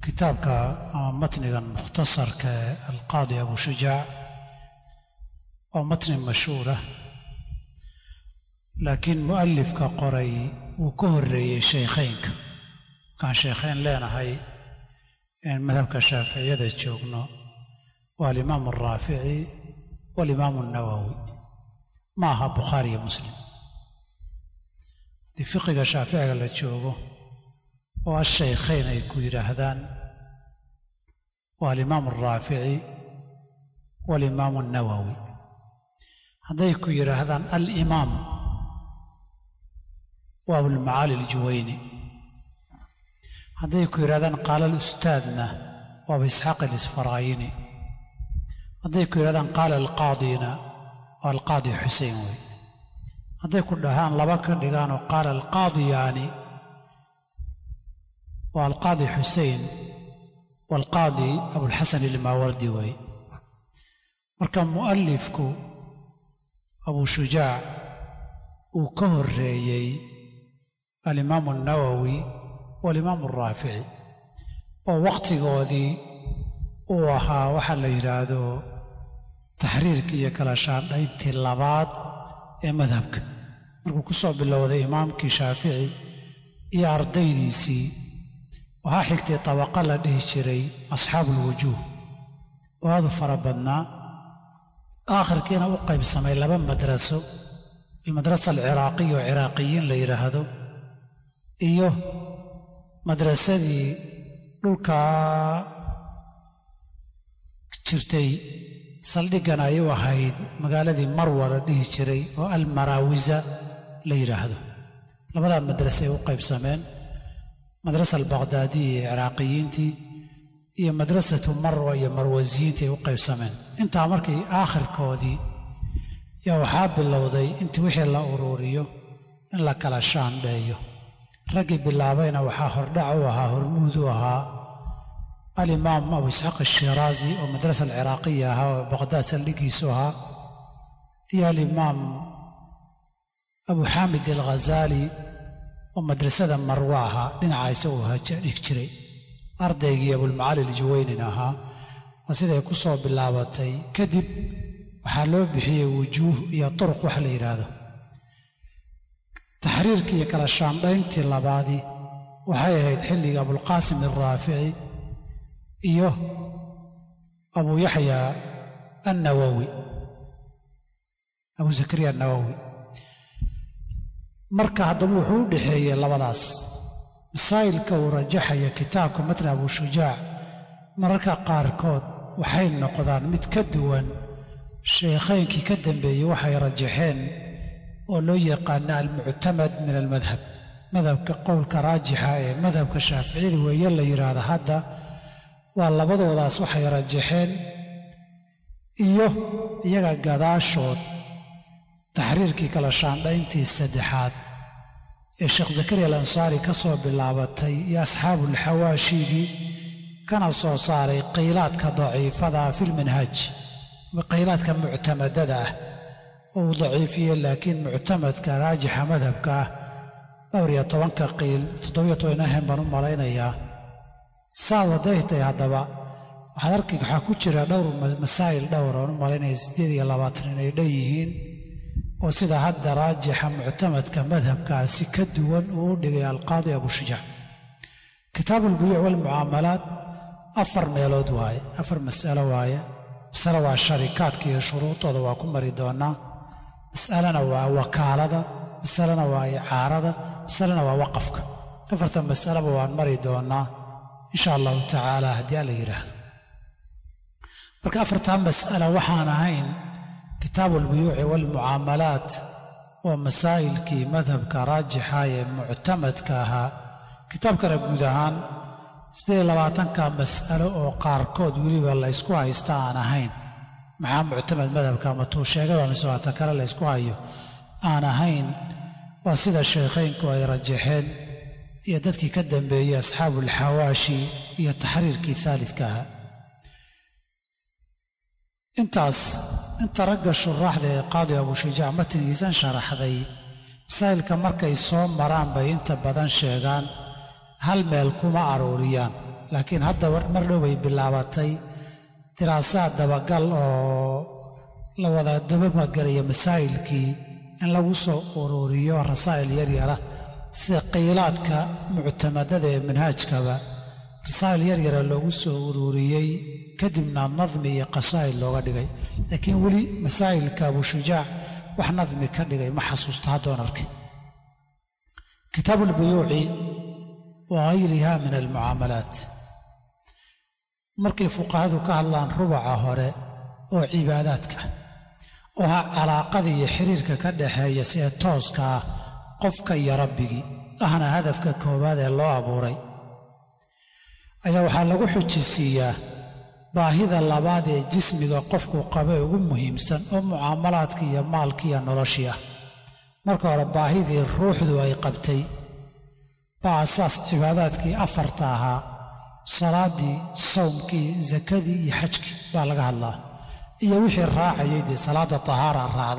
كتابك متن مختصر كالقاضي أبو شجاع ومتن مشهورة، لكن مؤلف كقري وكهري شيخين كان شيخين لنا هاي يعني مذهب كشافعي يدا تشوقنا والإمام الرافعي والإمام النووي معها بخاري ومسلم. دي فقه شافعي اللي تشوقه والشيخين يكون هذان والإمام الرافعي والإمام النووي. هذا يكون هذان الإمام وهو المعالي الجويني. هذا يكون هذان قال الأستاذنا وهو إسحاق الإسفرايني. هذا يكون هذان قال القاضينا والقاضي حسينوي. هذا يكون هذان لبكر دقانو قال القاضياني والقاضي حسين والقاضي أبو الحسن الماوردي وي. مركب مؤلفكو أبو شجاع وكهري الإمام النووي والإمام الرافعي ووقت قاضي وها وحل يرادو تحريرك يكلاشان لأنت اللبات مذهبك. مركب كسو بالله ذا إمامك شافعي ياردي ديسي وها حكتي طبقة لديه شري أصحاب الوجوه، وهذا فربنا آخر كينا وقع بسمي لبن مدرسة المدرسة العراقية وعراقيين ليرا هذا إيوه مدرسة دي لوكا كتيرتي صلدقنا أيوه هاي مقالة دي مروة لديه شري والمراوزة ليرا هذا لبدا مدرسة وقع بسمين مدرسة البغدادية عراقيين تي هي مدرسة مروة هي مروزيين تي وقيب سمين. انت عمركي آخر كودي يا وحاب اللوضي انت وحي الله أروريو إن لك الشان دايو رقي بالله بين وحاهر دعوها هرمودوها الإمام أبو إسحاق الشيرازي ومدرسة العراقية وبغداد سلقيسوها هي الإمام أبو حامد الغزالي ومدرسة مروعها لنا يسووها يكتري أرديجي أبو المعالي الجوينينها وسيدا يكسوا باللابطي كذب وحلو بحي وجوه يا طرق وحل إرادة تحرير كي يكلا الشام بنتي اللبادي وحي يتحلي أبو القاسم الرافعي إيوه أبو يحيى النووي أبو زكريا النووي marka hadda wuxuu u dhaxeeyay labadaas masaa'ilka uu rajaxaya kitaabka matn Abu Shujaac mararka qaarkood waxay noqdaan mid ka duwan sheekhaynki ka dambeeyay waxay rajaxeen oo loo yaqaan al-mu'tamad min al-madhhab madhabka qowlka raajixa ee madhabka Shaafici weeye la yiraahdo hadda waa labadoodaas waxay rajaxeen iyo iyaga gadaashood تحريركي كلا شان داينتي السدحات الشيخ زكريا الأنصاري كسو باللابطي يا أصحاب الحواشي دي كان صاري قيلات كضعيفة في المنهج وقيلات كمعتمدة وضعيفية لكن معتمد كراجح مذهب دورية طوان كقيل تضوية وينهم بنو مالين إياه صاوة دايتي هدبا وحضركي حاكوشرا دور مسائل دور ونمالين يسديدي اللاباترين يديهين وسيدا هذا راجح معتمد كمذهب كاسي كدوان ودقي القاضي أبو شجاع. كتاب البيوع والمعاملات أفر ميلود واي أفر مسألة واي مسألة واي الشركات كي شروط وواكم مريدونا مسألة واي وكالة مسألة واي عارضة مسألة واي وقفك أفرت مسألة واي مريدونا إن شاء الله تعالى هدي على يرهد marka afartan mas'ala waxaan ahayn كتاب البيوع والمعاملات ومسائل كي مذهب كراجحة معتمد كها كتاب كربودهان سيدي لباتن كمسألة أو قاركود ولي والله يسكوها يستعان هين مع معتمد مذهب كامتو شيغا ومسوها تكرا لا يسكوها أنا هين وسيد الشيخين كوا يرجحين يددك كدن بي أصحاب الحواشي يتحرير كي ثالث كها انت رجع الشراح ذي قاضي أبو شجاع متن يزن شرح ذي مسائل كمركز صوم مرام بي انت بدن شيغان هل مالكم عروريان laakiin hadda mar dhow bay bilaabatay diraasaad dabagal oo la wada dabagelaya masaa'ilkii in lagu soo ururiyo rasaa'il yaryara sida qiilaadka muctamadada ee manhaajkaba rasaa'il yaryara loogu soo ururiyey kadibna nadmi iyo qasaa'id looga dhigay laakiin weli masaa'ilka Abu Shujaac wax nadmi ka dhigay ma xasuusta haddoon arkay كتاب البيوع وغيرها من المعاملات markay fuqahadu ka hadlaan rubaca hore oo cibaadaadka oo calaaqada iyo xiriirka ka dhaxeeya sida tooska ah qofka iyo rabbigi ahna hadafka koobaad ee loo abuuray ayaa waxaa lagu xujisiyaa baahida labaad ee jismiga qofku qabo ugu muhiimsan oo mucaamalaadka iyo maalka iyo nolosha marka hore baahidii ruuxdu ay qabtay baa asaas cibaadaadkii afarta ahaa salaadii sawmkii zakadii iyo xajkii baa laga hadlaa iyo wixii raacayay dee salaada tahaara raacda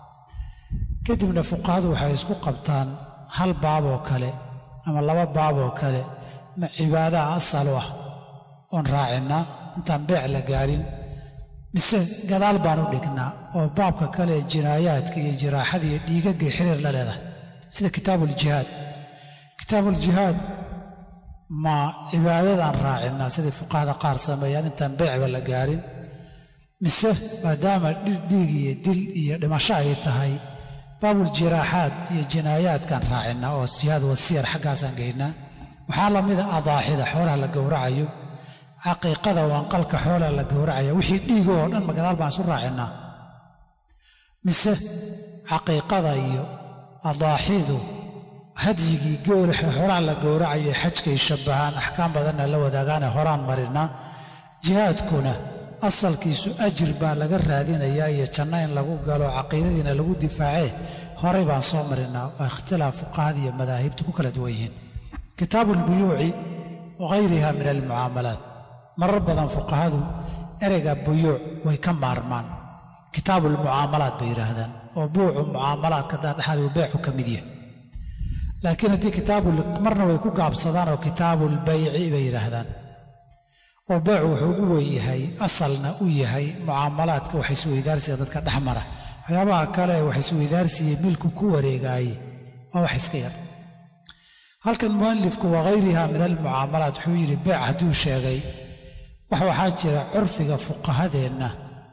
kadibna fuqahadu waxay isku qabtaan hal baab oo kale ama laba baab oo kale ma cibaada asal ah oon raacinaa intaan beec la gaarin mise gadaal baan u dhignaa oo baabka kale jinaayaadka iyo jiraaxada iyo dhiigagga xiriir la leedahay sida kitaabul jihaad ma cibaadadaan raacinaa sida fuqahada qaar sameeyaan intaan beecba la gaarin mise maadaama dhiig iyo dil iyo dhimasho ay tahay baabul jiraaxaad iyo jinaayaadkaan raacinaa oo siyaad wasiyar xaggaasaan geynaa waxaa la mida adaaxida xoolaha la gowracayo caqiiqada waanqalka xoolaha la gowracaya wixii dhiigo oo dhan magadaal baan isu raacinaa mise caqiiqada iyo adaaxidu hadyigii goolaha xoolaha la gowracaya xajkay shabbahaan axkaam badanna la wadaagaane horaan marinaa jihaadkuna asalkiisu ajir baa laga raadinayaa iyo janno in lagu galo caqiidadiina lagu difaacee horay baan soo marinaa waa ikhtilaaf fuqahada iyo madaahibta ku kala duwan yihiin kitaabu albuyuuci wagayriha min almucaamalaat marar badan fuqahadu ereyga buyuuc way ka maarmaan kitaabulmucaamalaat bay yidhaahdaan oo buucu mucaamalaadka dhexal beecu ka mid yahay laakiin haddii marna way ku gaabsadaan oo kitaabulbayci bay yidhaahdaan oo beecu wuxuu ugu weyn yahay asalna u yahay mucaamalaadka wax isweydaarsiga dadka dhex mara waxyaabaha kale wax isweydaarsiya milku ku wareegaaye waa wax iska yar halkan mu'allifku wagayriha min almucaamalaat wuxuu yidhi beec hadduu sheegay waxaa jira curfiga fuqahadeenna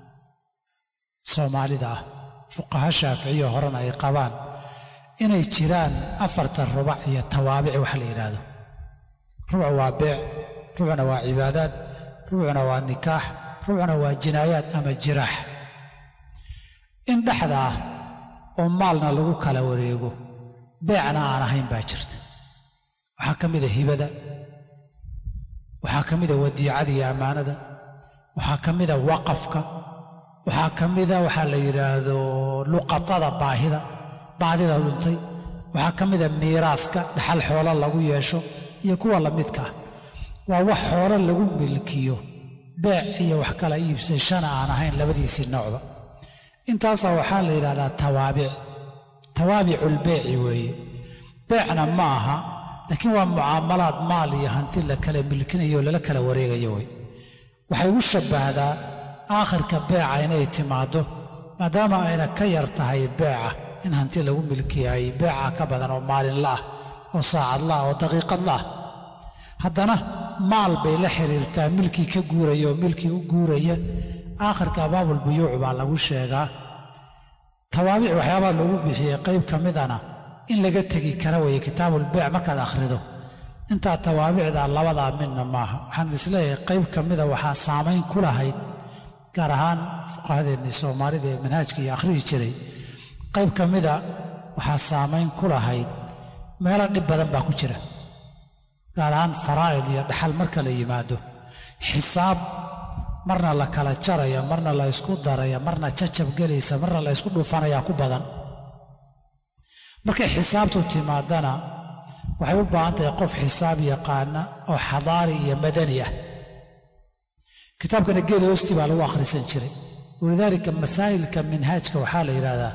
soomaalida ah fuqaha shaaficiyo horena ay qabaan inay jiraan afarta rubac iyo tawaabic wax la yidhaahdo rubuc waa beec rubucna waa cibaadaad rubucna waa nikaax rubucna waa jinaayaad ama jiraax in dhexda ah oo maalna lagu kala wareego beecna aan ahayn baa jirta waxaa ka mida hibada waxaa ka mida wadiicada iyo ammaanada waxaa ka mida waqafka waxaa ka mida waxaa la yidhaahdo luqatada baadida dhuntay waxaa ka mida miiraadka dhaxal xoolo lagu yeesho iyo kuwa lamidka ah waa wax xoolo lagu milkiyo beec iyo wax kala iibsashana aan ahayn labadiisii noocba intaasaa waxaa la yidhahdaa tawaabiculbeeci weeye beecna ma aha laakiin waa mucaamalaad maal iyo hanti la kala milkinayo lala kala wareegayo wey waxay u shabbahdaa aakhirka beeca inay timaaddo maadaama ayna ka yar tahay beeca in hanti lagu milkiyaay beeca ka badan oo maalinla ah oo saacadla ah oo daqiiqadla ah haddana maal bay la xiriirtaa milkii ka guuraya oo milkii u guuraya aakhirka baabulbuyuuc baa lagu sheegaa tawaabic waxyaabaa lagu bixiyey qayb ka midana in laga tegi kara weeye kitaabulbeec markaad akhrido intaa tawaabicdaa labadaa midna maaha waxaan isleeyahay qayb ka mida waxaa saamayn ku lahayd gaar ahaan fuqahadeennii soomaalida ee manhaajka iyo akhrihi jiray qayb ka mida waxaa saamayn ku lahayd meelo dhib badan baa ku jira gaar ahaan faraa'id iyo dhaxal marka la yimaado xisaab marna la kala jaraya marna la isku daraya marna jajab gelaysa marna la isku dhuufanayaa ku badan markay xisaabtu timaadana waxay u baahan tahay qof xisaab yaqaana oo xadaari iyo madani ah kitaabkana geed hoosti baa lagu akhrisan jiray walidaalika masaa'ilka minhaajka waxaa la yidhaahdaa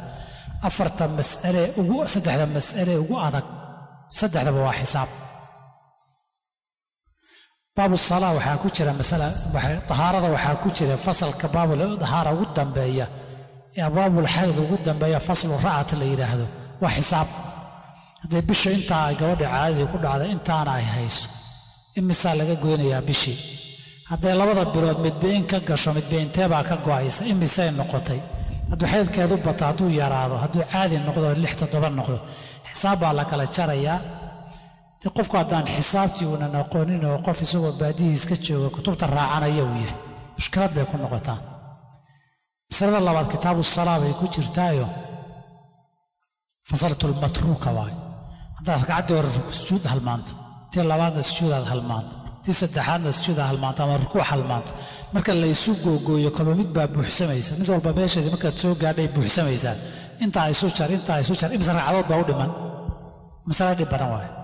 saddexda mas'ale ugu adag saddexdaba waa xisaab baabu salaa waxaa ku jira masala tahaarada waxaa ku jira fasalka baabul tahaara ugu dambeeya ee baabul xayd ugu dambeeya faslu ra'at la yiraahdo waa xisaab hadday bisha intaa ay gabadha caadadii ku dhacday intaana ay hayso imisaa laga goynayaa bishii hadday labada bilood midbayn ka gasho midbaynteebaa ka go'aysa imisay noqotay hadduu xaydkeedu bato hadduu yaraado hadduu caadi noqdo 6-7 noqdo xisaab baa la kala jarayaa qofku haddaan xisaabtii uunan aqoonin oo qof isagoo baadihiis ka jooga kutubta raacanaya uu yahay mushkilad bay ku noqotaa masalada labaad kitaabu salaa bay ku jirtaayo fasaltul matruuka waay haddaad ragcaddii hore sujuud halmaanto tii labaadna sujuudaad halmaanto tii saddexaadna sujuudaad halmaanto ama rukuuc halmaanto marka laysu googooyo kolba mid baa buuxsamaysa mid walba meesheedii markaad soo gaadhay buuxsamaysaa intaa isu jar imisa ragcadood baa u dhiman masala dhib badan waaye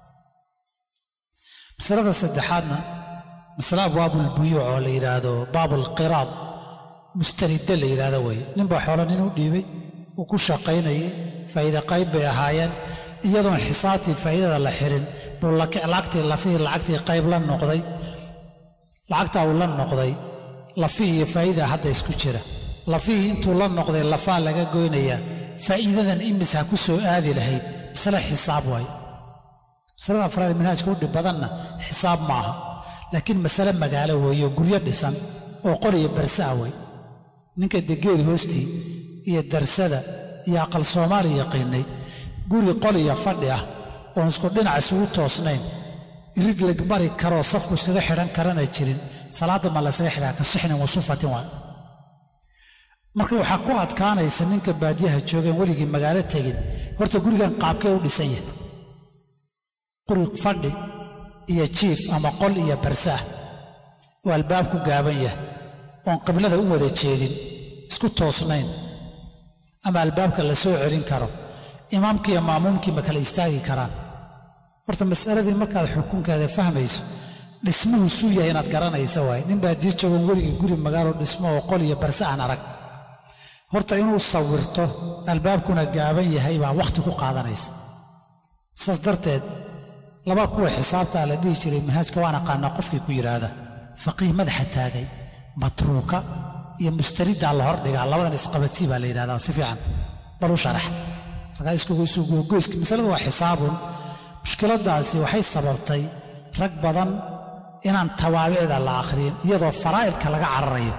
masalada saddexaadna masala abwaabul buyuuc oo la yidhaahdo baabul qiraad mustaridda la yidhaahdo weeye ninbaa xoolo nin u dhiibay uu ku shaqaynayay faa'iida qayb bay ahaayeen iyadoon xisaabtii faa'iidada la xirin buu lacagtii qayb la noqday lacagtaa uu la noqday lafihii iyo faa'iida hadda isku jira lafihii intuu la noqday lafaa laga goynayaa faa'iidadan imisa ku soo aadi lahayd masale xisaab waaye masalada afraad manhaajka u dhib badanna xisaab ma aha laakiin masale magaalo weeyo guryo dhisan oo qol iyo barsa ah wey ninka degeed hoostii iyo darsada iyo aqal Soomaali yaqiinay guri qol iyo fadhi ah oo isku dhinac isugu toosnayn irid lag mari karo safku iskaga xidhan karana jirin salaada ma la isaga xidhaa ka sixnin wasufatin waa marka waxaa ku adkaanaysa ninka baadiyaha joogeen weligii magaalo tegin horta gurigan qaabkee u dhisan yahay quri fadhi iyo jiif ama qol iyo barsaah oo albaabku gaaban yahay oon qiblada u wada jeedin isku toosnayn ama albaabka la soo celin karo imaamkii iyo maamuumkii ma kala istaagi karaan horta mas'aladii markaad xukunkeeda fahmayso dhismuhu suu yahay inaad garanaysa waay nin baadiyo joogan weligii guri magaalo dhismo oo qol iyo barsa aan arag horta inuu sawirto albaabkuna gaaban yahay baa waqti ku qaadanaysa saas darteed laba kuwa xisaabta la dhihi jiray manhajka waan aqaanaa qofkii ku yiraahda faqiih madaxa taagay matruuka iyo mustaridda la hordhiga labadan isqabadsi baa la yiraahdaa si fiican bal u sharax raga isku goyska misalada waa xisaabun mushkiladaasi waxay sababtay rag badan inaan tawaabicda la akhriin iyadoo faraa'ilka laga cararayo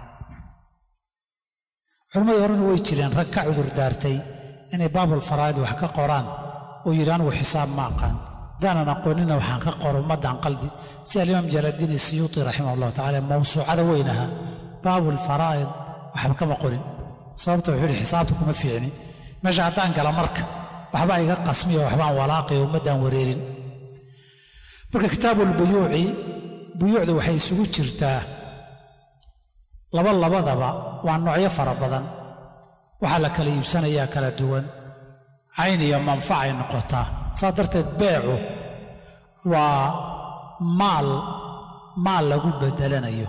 culimada horena way jireen rag ka cudur daartay inay baabul faraa'id wax ka qoraan oo yiraan uu xisaab ma aqaan daanan aqoonina waxaan ka qoro ummadan qalbi si al-imam Jalaaluddin Suyuuti rahimahullah ta'ala mawsuucada weynaha baabul faraa'id waxba kama qorin sababta wuxuu xisaabta kuma fiicni meesha haddaan gala marka waxba iga qasmiyo waxbaan walaaqay ummadan wareerin marka kitaabul buyuucda waxay isugu jirtaa labadaba waa noocyo fara badan waxa la kala iibsanayaa kala duwan cayn iyo manfac ay noqotaa sadarteed beecu waa maal lagu bedelanayo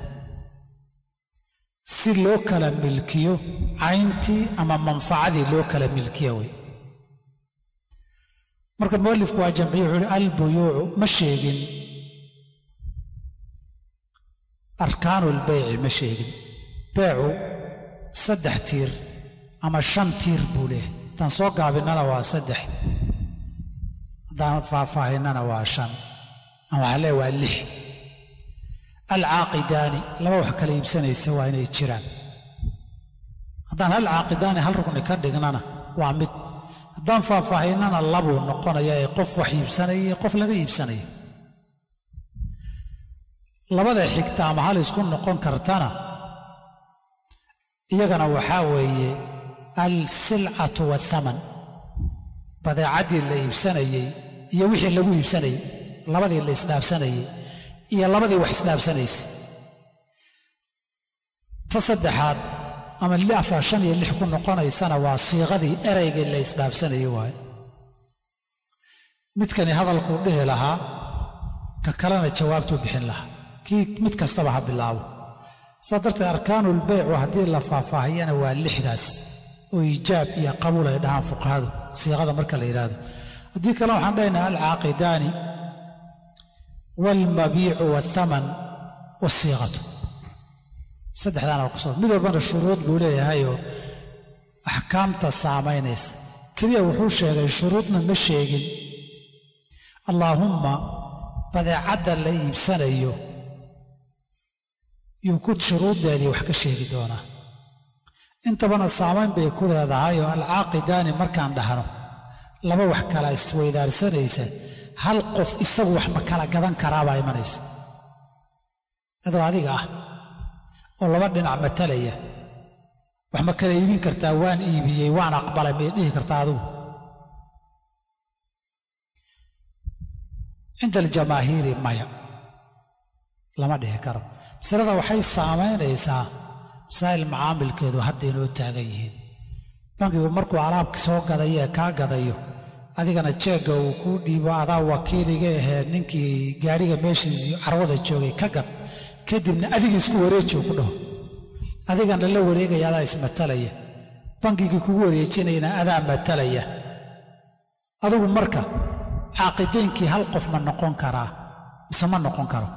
si loo kala milkiyo cayntii ama manfacadii loo kala milkiyo way marka muallifku waa jamciyo wuxuu al-buyuucu ma sheegin arkaanul bay'i ma sheegin beecu 3 tiir ama 5 tiir buu leeyahay tan soo gaabinana waa 3 haddaan faahfaahinana waa 5 ama waxa leeyahay waa 6 alcaaqidaani laba wax kala iibsanaysa waa inay jiraan haddaan alcaaqidaani hal rukni ka dhignana waa mid haddaan faahfaahinana labuu noqonaya ee qof wax iibsanaya iyo qof laga iibsanaya labada xigta ama hal isku noqon kartana iyagana waxaa weeye al-silcatu waathaman badeecadii la iibsanayey iyo wixii lagu iibsanayey labadii la isdhaafsanayey iyo labadii wax isdhaafsanaysay ta saddexaad ama 5 iyo 6 ku noqonaysana waa siiqadii ereygii la isdhaafsanayey waaye midkani hadalkuu dhihi lahaa ka kalena jawaabtuu bixin lahaa kii mid kastaba ha bilaabo saa darteed arkaanul baycu haddii la faahfaahiyana waa 6daas oo iijaab iyo qabuul ay dhahaan fuqahadu siiqada marka la yidhaahdo haddii kale waxaan dhahaynaa alcaaqidaani waalmabiicu waathaman waasiiqatu saddexdaana ku soo mid walbana shuruud buu leeyahayoo axkaamta saamaynaysa keliya wuxuu sheegay shuruudna ma sheegin allaahumma badeecadda la iibsanayo yuu ku shuruuddeedii wax ka sheegi doonaa intabana saamayn bay ku leedahay oo alcaaqidaani markaan dhahno laba wax kala isweydaarsanaysa hal qof isagu wax ma kala gadan karaabaa imanaysa adoo adiga ah oo laba dhinac matalaya wax ma kala iibin kartaa waan iibiyey waan aqbalay may dhihi kartaa adigu cinda aljamaahiiri maya lama dhihi karo masalada waxay saamaynaysaa masaa'il macaamilkeedu hadda inoo taagan yihiin bankigu markuu alaabka soo gadayo ee kaa gadayo adigana jeegga uu kuu dhiibo adaa wakiiliga ahee ninkii gaadhiga meeshiisii carwada joogay ka gad kadibna adiga isku wareeji uu ku dhaho adigana la wareegaya adaa ismatalaya bankigii kugu wareejinayna adaa matalaya adigu marka caaqidaynkii hal qof ma noqon karaa mise ma noqon karo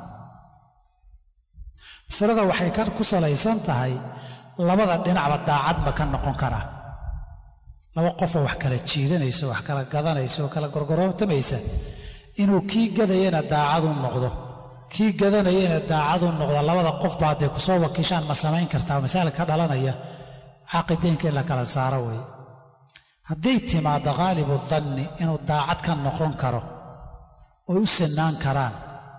masalada waxay ku salaysan tahay labada dhinacba daacad ma ka noqon karaa laba qofoo wax kala jiidanayso wax kala gadanayso oo kala gorgoroontamaysa inuu kii gadayana daacadu noqdo kii gadanayana daacadu noqdo labada qofba hadday ku soo wakiishaan ma samayn kartaa masaa'il ka dhalanaya caaqidaynka in la kala saaro weeye hadday timaado ghaalibu danni inuu daacad ka noqon karo oy u sinaan karaan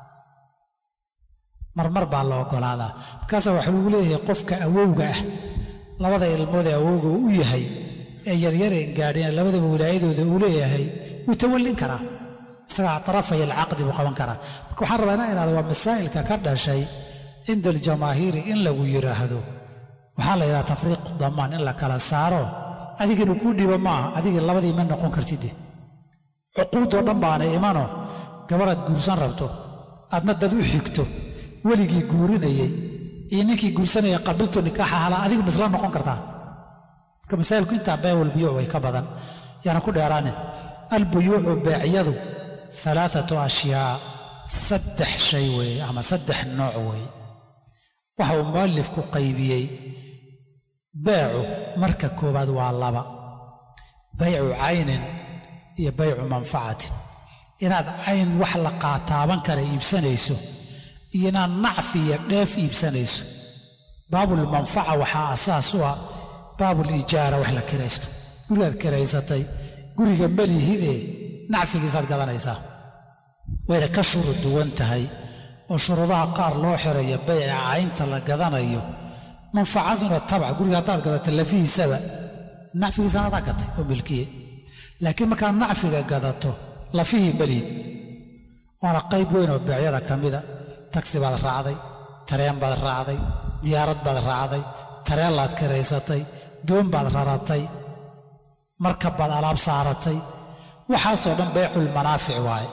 marmar baa la oggolaadaa markaasaa waxa lagu leeyahay qofka awowga ah labada ilmoodee awowga u yahay ee yaryareen gaadhina labadaba wilaayadooda uu leeyahay wuu tawallin karaa isagaa tarafaya alcaqdi buu qaban karaa marka waxaan rabaa inaa idhahdo waa masaa'ilka ka dhashay cinda aljamaahiiri in lagu yidhaahdo waxaa la yidhaha tafriiqu damaan in la kala saaro adiginu kuu dhiibo maaha adigii labadii ma noqon kartide cuquudoo dhan baana imano gabadhaad guursan rabto aadna dad u xigto weligii guurinayey iyo ninkii guursanaya qabiltu nikaaxa halaa adigu misla noqon kartaa marka masaa'ilku intaa bee walbuyuuc way ka badan yaana ku dheeraanin albuyuucu beecyadu alaaatu ashyaa saddex shay weeye ama saddex nooc weeye waxa uu mu'allifku qaybiyey beecu marka koowaad waa laba baycu caynin iyo baycu manfacatin inaad cayn wax la qaataaban kara iibsanayso iyo inaad nacfi iyo dheef iibsanayso baabulmanfaca waxaa asaas u ah baabulijaara wax la kiraysto gurigaad kiraysatay guriga malihidee nacfigiisaad gadanaysaa wayna ka shuruud duwan tahay oo shuruudaha qaar loo xirayo bayca caynta la gadanayo manfacaduna tabca guriga haddaad gadato lafihiisaba nacfigiisana adaa gatay oo milkiye laakiin markaad nacfiga gadato lafihii malihid waana qayb weyn oo beecyada ka mida tagsi baad raacday tareen baad raacday diyaarad baad raacday tareen laad kiraysatay doon baad raratay markab baad alaab saaratay waxaasoo dhan bayculmanaafic waaye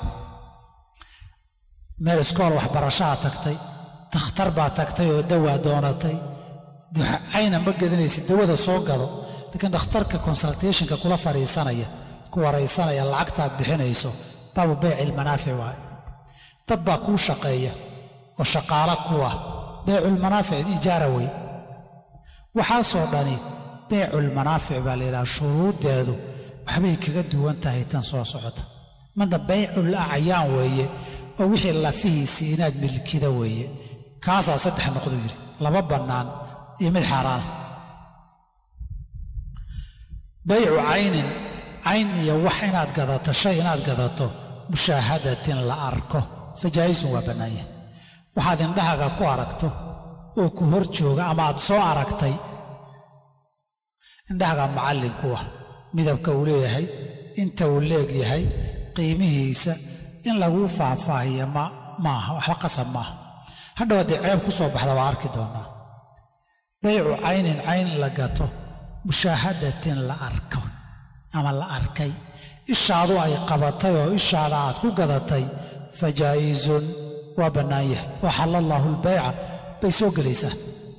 meel iskool waxbarashaha tagtay takhtar baad tagtay oo dawaa doonatay cayna ma gadanaysid dawada soo gado laakiin dhakhtarka consultationka kula fadhiisanaya ku waraysanaya lacagtaad bixinayso baabu baycilmanaafic waaye dad baa kuu shaqeeya oo shaqaalo ku ah bayculmanaafic ijaara wey waxaasoo dhani bayculmanaafic baa la yidhaha shuruuddeedu waxbay kaga duwan tahay tan soo socota madna baycul acyaan weeye oo wixii lafihiisii inaad milkida weeye kaasaa saddex noqdu yidhi laba bannaan iyo mid xaaraana baycu caynin cayn iyo wax inaad gadato shay inaad gadato mushaahadatin la arko fajaa'isun waa bannaanya waxaad indhahaga ku aragto oo ku hor jooga ama aad soo aragtay indhahaga macallinku ah midabka uu leeyahay inta uu leeg yahay qiimihiisa in laguu faahfaahiya maaha waxba qasab maaha hadhow haddii ceeb ku soo baxda waa arki doonnaa baycu caynin cayn la gato mushaahadatin la arko ama la arkay ishaadu ay qabatay oo ishaada aad ku gadatay fajaa'izun waa bannaan yahay oo xalla allaahu albayca bay soo gelaysaa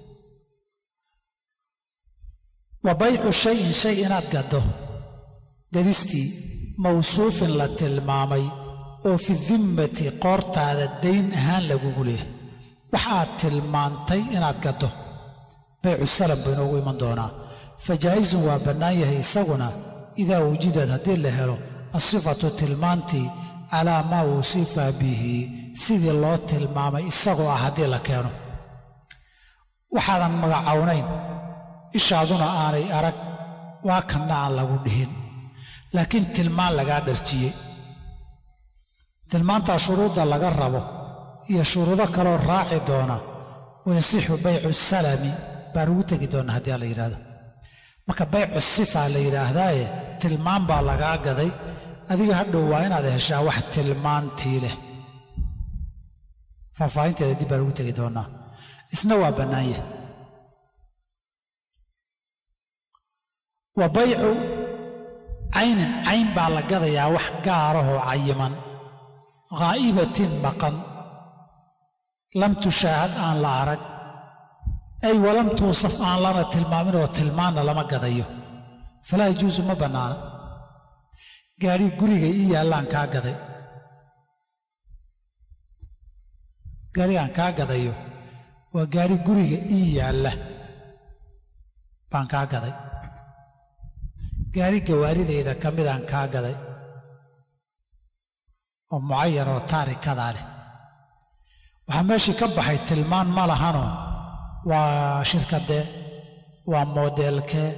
wa baycu shayin shay inaad gaddo gadistii mawsuufin la tilmaamay oo fi dimmati qoortaada dayn ahaan lagugu leeyahay wax aad tilmaantay inaad gaddo baycu salam buu inoogu iman doonaa fajaa'izun waa bannaan yahay isaguna idaa wujidad haddii la helo asifatu tilmaantii calaa maa wusifa bihi sidii loo tilmaamay isagoo ah haddii la keeno waxaadan magacawnayn ishaaduna aanay arag waa kanna aan lagu dhihin laakiin tilmaan lagaa dharjiyey tilmaantaa shuruudda laga rabo iyo shuruudo kaloo raaci doona wayasixu baycu salami baan ugu tegi doonnaa haddii la yidhahdo marka baycu sifaa la yidhaahdaaye tilmaan baa lagaa gaday adiga hadhow waa inaad heshaa wax tilmaantii leh faahfaahinteeda dib baan ugu tegi doonnaa isna waa bannaan yahay wa baycu caynin cayn baa la gadayaa wax gaarahoo cayiman ghaa'ibatin maqan lam tushaahad aan la arag ay walam tuusaf aan lana tilmaaminoo tilmaanna lama gadayo falaa yajuusu ma bannaana gaadhi guriga ii yaallaan kaa gaday gaadhigaan kaa gadayo waa gaadhi guriga ii yaalla baan kaa gaday gaadhi gawaaridayda ka midaan kaa gaday oo mucayan oo taarikadaa leh waxaa meeshii ka baxay tilmaan ma lahanoo waa shirkadee waa moodeelkee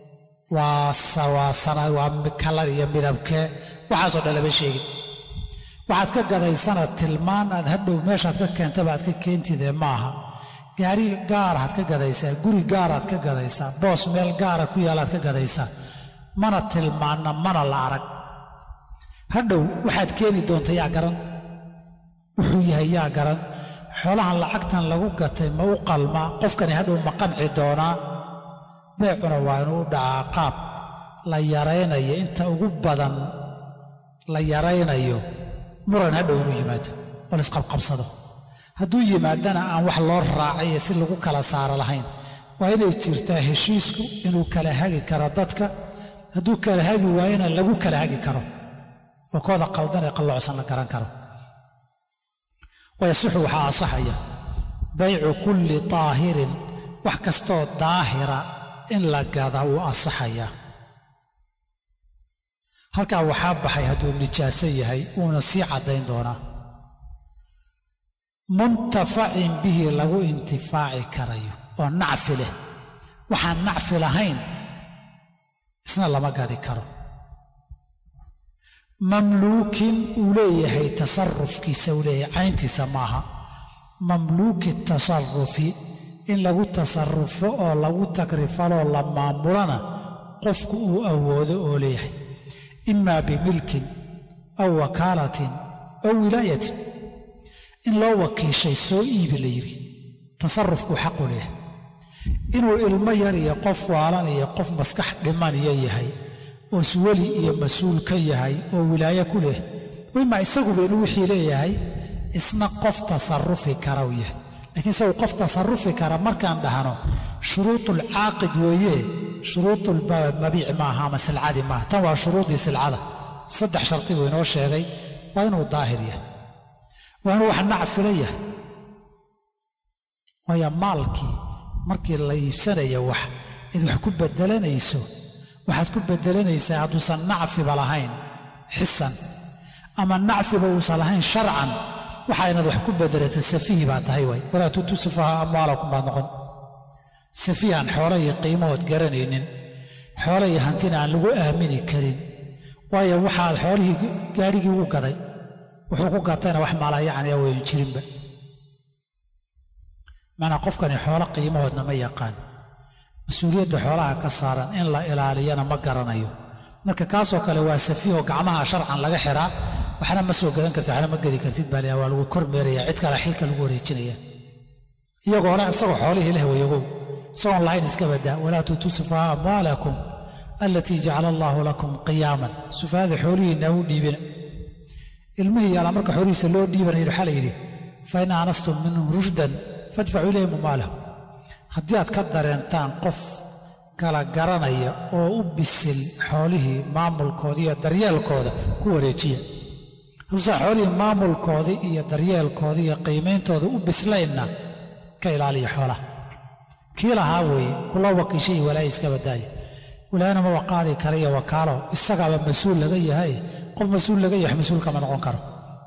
waa kalar iyo midabkee waxaasoo dhan lama sheegin waxaad ka gadaysana tilmaan aad hadhow meeshaad ka keentaba aad ka keentidee maaha gaari gaaraad ka gadaysaa guri gaaraad ka gadaysaa boos meel gaara ku yaalaad ka gadaysaa mana tilmaanna mana la arag hadhow waxaad keeni doonta yaa garan wuxuu yahay yaa garan xoolahan lacagtan lagu gatay ma u qalmaa qofkani hadhow ma qanci doonaa beecuna waa inuu u dhacaa qaab la yaraynayo inta ugu badan la yaraynayo muran hadhow inuu yimaado oo laisqabqabsado hadduu yimaadana aan wax loo raacaye si lagu kala saaro lahayn waa inay jirtaa heshiisku inuu kala hagi karo dadka hadduu kala hagi waayana lagu kala hagi karo oo kooda qaldan ee qalloocsan la garan karo wayasixu waxaa asaxaya baycu kulli daahirin wax kastoo daahira in la gada wuu asaxayaa halkaa waxaa baxay hadduu nijaaso yahay uuna sii caddayn doonaa muntafacin bihi lagu intifaaci karayo oo nacfi leh waxaan nacfi lahayn isna lama gadi karo mamluukin uu leeyahay tasarufkiisa uu leeyahay cayntiisa maaha mamluuki tasarufi in lagu tasarufo oo lagu tagrifaloo la maamulana qofku uu awoodo oo leeyahay imaa bimilkin aw wakaalatin aw wilaayatin in loo wakiishay soo iibi la yidhi tasarufkuu xaqu leeyahay inuu ilmo yar iyo qof waalan iyo qof maskax dhimaniyo yahay oo isweli iyo mas-uul ka yahay oo wilaayo ku leh imaa isaguba inuu wixii leeyahay isna qof tasarufi kara u yahay laakiin isagu qof tasarufi kara markaan dhahno shuruudulcaaqid weeye shuruudulmabiic maaha ama silcadii maaha tan waa shuruudii silcada 3 sharti buu inoo sheegay waa inuu daahir yahay waa inuu wax nacfila yahay waayo maalkii markii la iibsanayo wax id wax ku bedelanayso waxaad ku bedelanaysaa hadduusan nacfiba lahayn xisan ama nacfiba uusan lahayn sharcan waxaa inaad wax ku bedelata safiih baa tahay way walaa tuutuu sufaha amwaalakum baad noqon safiihan xoolo iyo qiimahood garanaynin xoolo iyo hantina aan lagu aamini karin waayo waxaad xoolihii gaadhigii ugu gaday wuxuu ku gatayna wax maalayacniya wayn jirinba macnaa qofkani xoolo qiimahoodna ma yaqaan mas-uuliyadda xoolaha ka saaran in la ilaaliyana ma garanayo marka kaasoo kale waa safiihoo gacmaha sharcan laga xiraa waxna ma soo gadan kartid waxna ma gedi kartid baa waa lagu kormeeraya cid kale xilka lagu wareejinaya iyagoo le isagoo xoolihii leh wayogow isagoon lahayn iska badaa walaa tuutuu sufahaa amwaalakum allatii jacala allaahu lakum qiyaaman sufahada xoolihiinna u dhiibina ilmihii yaalaa marka xoolihiisa loo dhiibanaya waxaa la yidhi fa in aanastum minhum rushdan fadfacuu ilayhim amwaalahum haddii aad ka dareentaan qof kala garanaya oo u bisil xoolihii maamulkooda iyo daryeelkooda ku wareejiya hadduu xoolihii maamulkoodii iyo daryeelkoodii iyo qiimeyntooda u bislaynna ka ilaaliya xoolaha kii lahaa weeye kula wakiishay walaahi iska badaaya walaahina ma qaadi kara iyo wakaalo isagaaba mas-uul laga yahay qof mas-uul laga yahay mas-uul kama noqon karo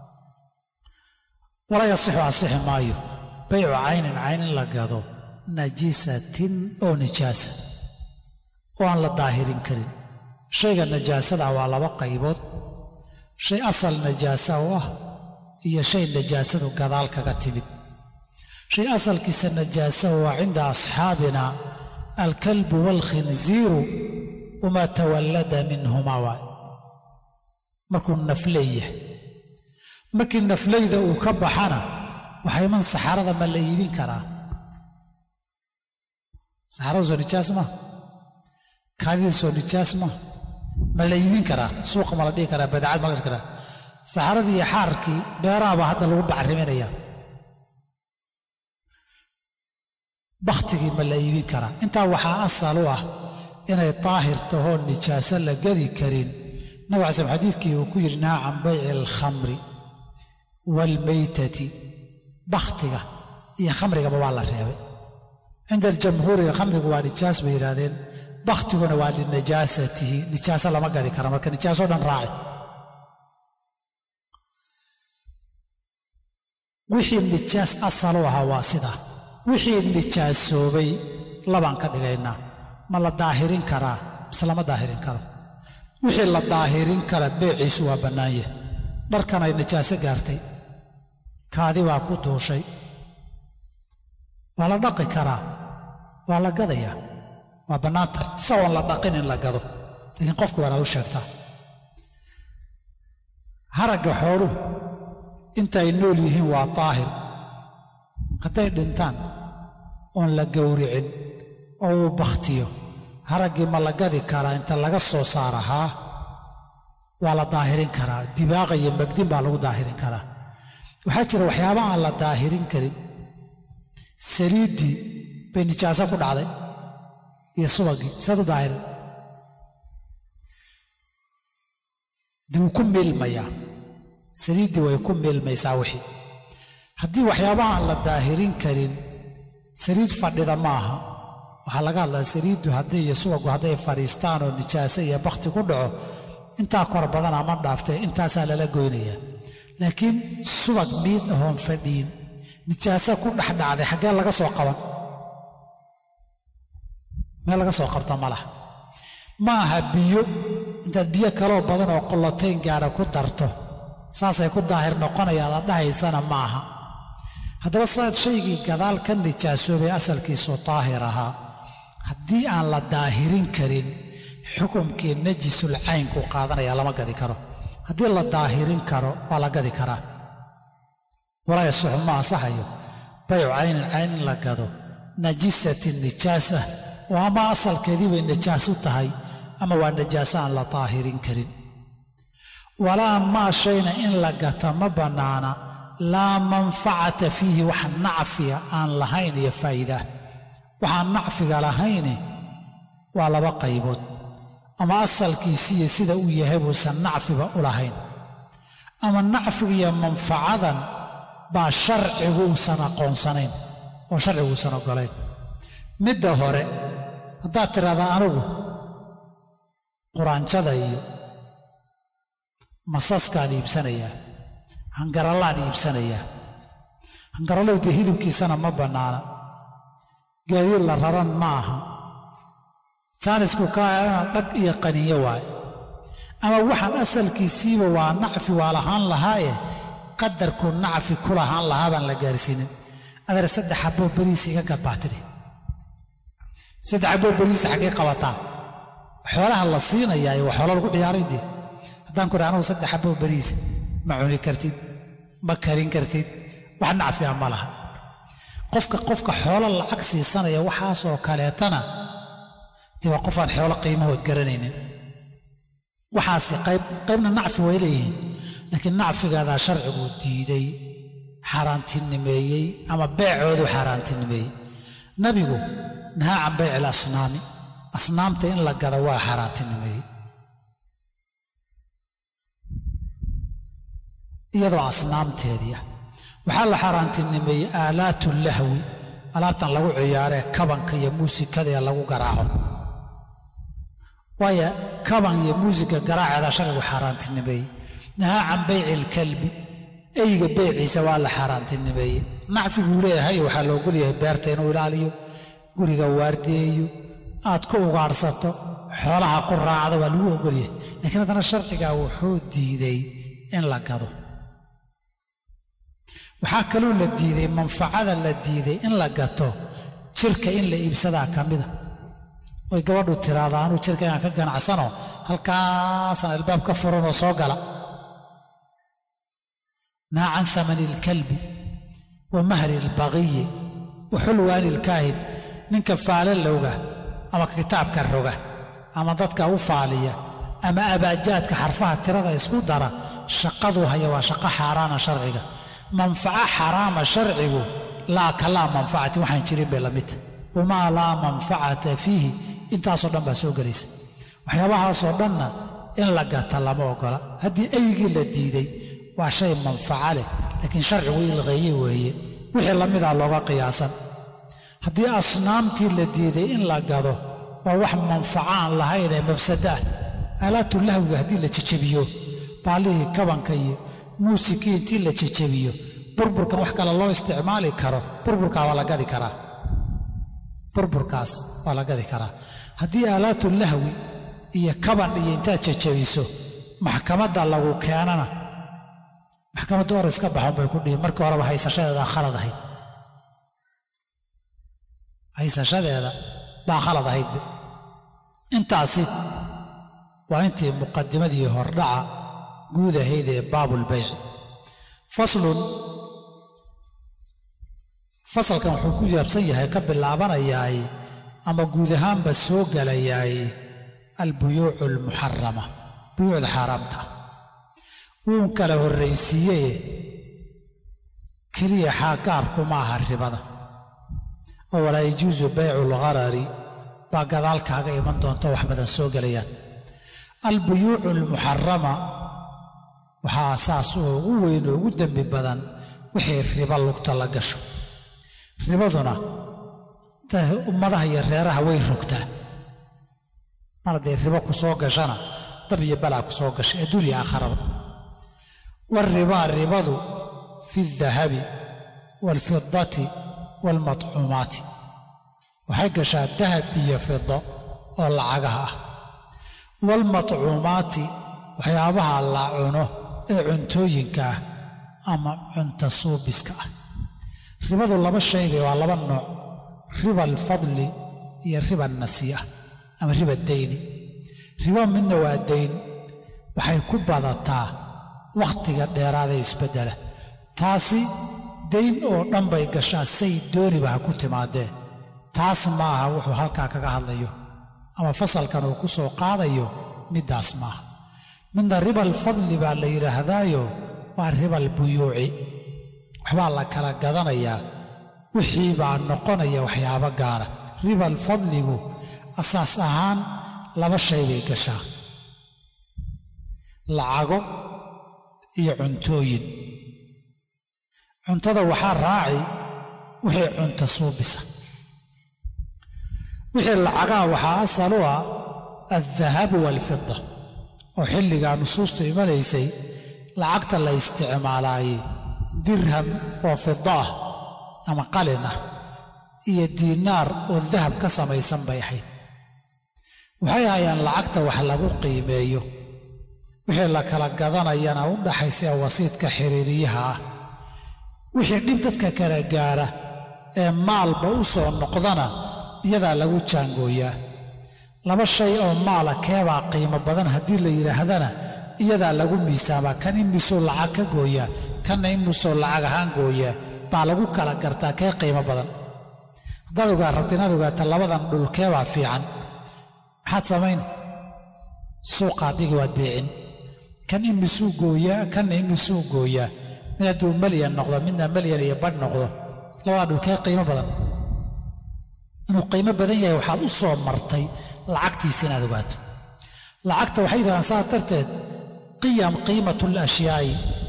walaa yasixu asixi maayo baycu caynin cayn in la gado najisatin oo nijaasa oo aan la daahirin karin shayga najaasada waa laba qaybood shay asal najaasa u ah iyo shay najaasadu gadaal kaga timid shay asalkiisa najaasa waa cinda asxaabina alkalbu waalkhinziiru wamaa tawallada minhumaa waay markuu nafley yahay markii nafleyda uu ka baxana waxay iman saxarada ma la iibin karaa saxaradu soo nijaas ma kaadidu soo nijaas ma la iibin karaa suuqa ma la dhihi karaa badacad ma la dhihi karaa saxaradii iyo xaarkii beeraha baa hadda lagu bacriminaya bakhtigii ma la iibin karaa intaa waxaa asal u ah inay daahir tahoo nijaaso la gadi karin nabi cala slam xadiidkii uu ku yidhi nahaa can bayci alkhamri waalmaytati bakhtiga iyo khamrigaba waa la reebay cinda aljamhuuriga khamrigu waa nijaas bay yidhaahdeen bakhtiguna waa linajaasatihi nijaaso lama gadi kara marka nijaasoo dhan raaci wixii nijaas asal u ahaa waa sidaa wixii nijaasoobay labaan ka dhigaynaa ma la daahirin karaa mise lama daahirin karo wixii la daahirin kara beeciisu waa bannaanye dharkan ay nijaaso gaartay kaadi baa ku duushay waa la dhaqi karaa waa la gadayaa waa bannaanta isagoon la dhaqin in la gado laakiin qofku waanaad u sheegtaa haragga xooluhu inta ay nool yihiin waa daahir hadday dhintaan oon la gowricin oo uu bakhtiyo haraggii ma la gadi karaa inta laga soo saarahaa waa la daahirin karaa dibaaqa iyo magdin baa lagu daahirin karaa waxaa jira waxyaaba aan la daahirin karin saliiddii bay nijaaso ku dhacday iyo subagii saad u daahirin dib wuu ku miilmayaa saliiddii way ku miilmaysaa wixii haddii waxyaabaha aan la daahirin karin saliid fadhida maaha waxaa laga hadlaa saliiddu hadday iyo subagu hadday fadhiistaan oo nijaaso iyo bakhti ku dhaco intaa kor badanaa ma dhaaftee intaasaa lala goynayaa laakiin subag miid ahoon fadhiin nijaaso ku dhex dhacday xaggee laga soo qaban meel laga soo qabta ma laha ma aha biyo intaad biyo kaloo badan oo qollatayn gaadha ku darto saasay ku daahir noqonayaan aad dhahaysana ma aha haddaba saad shaygii gadaal ka nijaasoobay asalkiisu daahir ahaa haddii aan la daahirin karin xukumkii najisul caynkuu qaadanaya lama gadi karo haddii la daahirin karo waa la gadi karaa walaa yasixu ma asaxayo baycu caynin cayn in la gado najisatin nijaasa oo ama asalkeedii bay nijaas u tahay ama waa najaaso aan la daahirin karin walaa maa shayna in la gata ma bannaana laa manfacata fiihi wax nacfiga aan lahayn iyo faa'iidaa waxaan nacfiga lahayni waa laba qaybood ama asalkiisiiyo sida uu yahay buusan nacfiba u lahayn ama nacfiga iyo manfacadan baa sharcigu uusan aqoonsanayn oo sharcigu uusan oggolayn midda hore haddaad tidhahdaa anigu quraanjada iyo masaskaan iibsanayaa hangarallaan iibsanayaa hangarallowda hilibkiisana ma bannaana gaadiid la raran ma aha jaanisku kaa dhag iyo qaniyo waaye ama waxaan asalkiisiiba waa nacfi waa lahaan lahaaye qadarkuu nacfi ku lahaan lahaa baan la gaarsiinin adeer 3 xaboo bariis iga gadbaatiri 3 xaboo bariis xaggee qabataa xoolaha la siinayaa waa xoolo lagu ciyaaraydii haddaan ku dhaano 3 xaboo bariis ma cuni kartid ma karin kartid wax nacfi ah ma laha qofka xoolo lacag siisanaya waxaasoo kaleetana diba qofaan xoolo qiimahood garanaynin waxaasi qaybna nacfi way leeyihiin laakiin nacfigaadaa sharcigu diiday xaaraantinimeeyey ama beecoodu xaaraantinimeeyey nabigu nahaa can bayci alasnaami asnaamta in la gado waa xaaraantinimeeyey iyadoo asnaamteedii ah. waxaa la xaaraantinimeeyey aalaatu lahwi, alaabtan lagu ciyaaree kabanka iyo muusikada ee lagu garaaco. waayo kaban iyo muusiga garaaceeda sharcigu xaaraantinimeeyey. nahaa can bayci ilkalbi, eyga beyciisa waa la xaaraantinimeeyey. nacfiguu leeyahay waxaa la ogol yahay beerta inuu ilaaliyo, guriga waardiyeeyo, aad ku ugaadhsato, xoolaha ku raacdo waa lagu ogolyahay. laakiin haddana sharcigaa wuxuu diiday in la gado. waxaa kaloo la diiday, manfacada la diiday in la gato, jirka in la iibsadaa ka mida. way gabadhu tiraahdaa anuu jirka inaan ka ganacsano halkaasaan albaab ka furanoo soo gala. naa can thamani ilkalbi wa mahri ilbaqiyi wa xulwaani ilkaahin, ninka faalalowga ama kitaabka roga ama dadka u faaliya ama abaajaadka xarfaha tirada isku dara, shaqaduu haya waa shaqo xaaraana sharciga. manfaco xaraama sharcigu laa kalaa manfacati, waxaan jirin bay la mid tahay. wamaa laa manfacata fiihi, intaasoo dhan baa soo gelaysa. waxyaabahaasoo dhanna in la gata lama ogola. haddii eygii la diiday waa shay manfaco leh, laakiin sharcigu ilqeeye weeye, wixii la midaa looga qiyaasan. haddii asnaamtii la diiday in la gado waa wax manfaco aan lahayn ee mafsado ah. aalaatu lahwiga haddii la jejebiyo, baallihii kabanka iyo muusikii intii la jejebiyo, burburkan wax kale loo isticmaali karo, burburkaas waa la gadi karaa. haddii aalaatu lahwi iyo kaban iyo intaad jejebiso maxkamadda lagu keenana, maxkamadda hor iska baxon bay ku dhihi, markii horeba haysashadeeda khalad ahayd. haysashadeeda baa khalad ahaydba. intaasi waa intii muqadimadii hordhaca guud ahayd ee baabulbayci. fasalkan wuxuu ku yaabsan yahay, ka bilaabanayaay ama guud ahaanba soo gelayaay albuyuucu almuxarama, buyuucda xaaraamta. wuun kala horraysiiyee keliya gaarku ma aha ribada. oo walaa yajuusu baycu lgharari baa gadaalkaaga iman doonto wax badan soo gelayaan. albuyuucu almuxarama waxaa asaas oo ugu weyn oo ugu dembi badan wixii riba lugta la gasho. ribaduna ummadaha iyo reeraha way rogtaa. mar hadday ribo ku soo gashana dab iyo balaa ku soo gashay adduun iyo aakharaba. waalribaa ribadu fi aldahabi waalfidati waalmatcuumaati, waxay gashaa dahab iyo fido oo lacagaha ah. waalmatcuumaati, waxyaabaha la cuno ee cuntooyinka ah ama cunta suubiska ah. ribadu laba shaybay, waa laba nooc: riba alfadli iyo riba alnasii'a ama riba dayni. ribo midna waa dayn, waxay ku badataa wakhtiga dheeraadee isbeddela. taasi dayn oo dhan bay gashaa, say dooniba ha ku timaadee. taas maaha wuxuu halkaa kaga hadlayo ama fasalkan uu ku soo qaadayo, middaas maaha. midna riba alfadli baa la yidhaahdaayo waa riba albuyuuci. waxbaa la kala gadanayaa, wixii baa noqonaya waxyaabo gaara. riba alfadligu asaas ahaan laba shay bay gashaa: lacago iyo cuntooyin. cuntada waxaa raaci wixii cunta suubisa. wixii lacagaha waxaa asal u ah aldahabu waalfida, oo xilligaa nusuustu imanaysay lacagta la isticmaalaayey dirham oo fida ah ama qalin ah iyo diinaar oo dahab ka samaysan bay ahayd. waxay hayaan lacagta wax lagu qiimeeyo, wixii la kala gadanayana u dhaxaysa wasiidka xiriiriyaha ah. wixii dhib dadka kala gaara ee maalba u soo noqdana iyadaa lagu jaangooyaa. laba shay oo maala keebaa qiimo badan haddii la yidhaahdana iyadaa lagu miisaamaa. kan imisuu lacag ka gooyaa, kanna imisuu lacag ahaan gooyaa, baa lagu kala gartaa kee qiimo badan. haddaad rabta inaad ogaata labadan dhulkeebaa fiican, maxaad samayn? suuqaad dhigi, waad beecin. kan imisuu gooyaa, kanna imisuu gooyaa. mid hadduu malyan noqdo, midna malyan iyo badh noqdo, labadaa dhulkee qiimo badan? inuu qiimo badan yahay waxaad u soo martay lacagtiisa inaad ogaato. lacagta waxay yidhahdaan saas darteed qiimatu alashyaai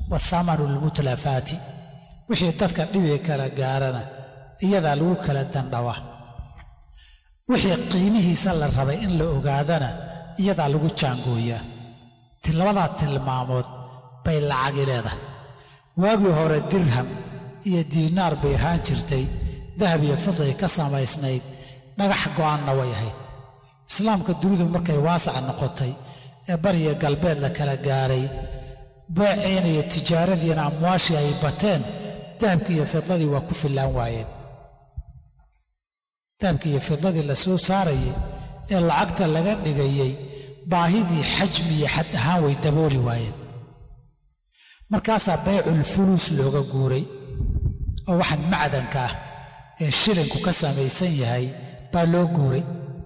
wathamanu lmutlafaati wixii dadka dhibi kala gaarana iyadaa lagu kala dandhawaa wixii qiimihiisa la rabay in la ogaadana iyadaa lagu jaangooyaa labadaa tilmaamood bay lacagi leedahay waagii hore dirham iyo diinaar bay ahaan jirtay dahab iyo fiday ka samaysnayd dhagax go'aanna way ahayd islaamka dunidu markay waasac noqotay ee bariya galbeed la kala gaaray beeciina iyo tijaaradiina amwaashii ay bateen dahabkii iyo fidadii waa ku fillaan waayeen dahabkii iyo fidadii la soo saarayay ee lacagta laga dhigayey baahidii xajmi iyo xad ahaan way dabooli waayeen markaasaa baycul fuluus looga guuray oo waxaan macdanka ah ee shilinku ka samaysan yahay baa loo guuray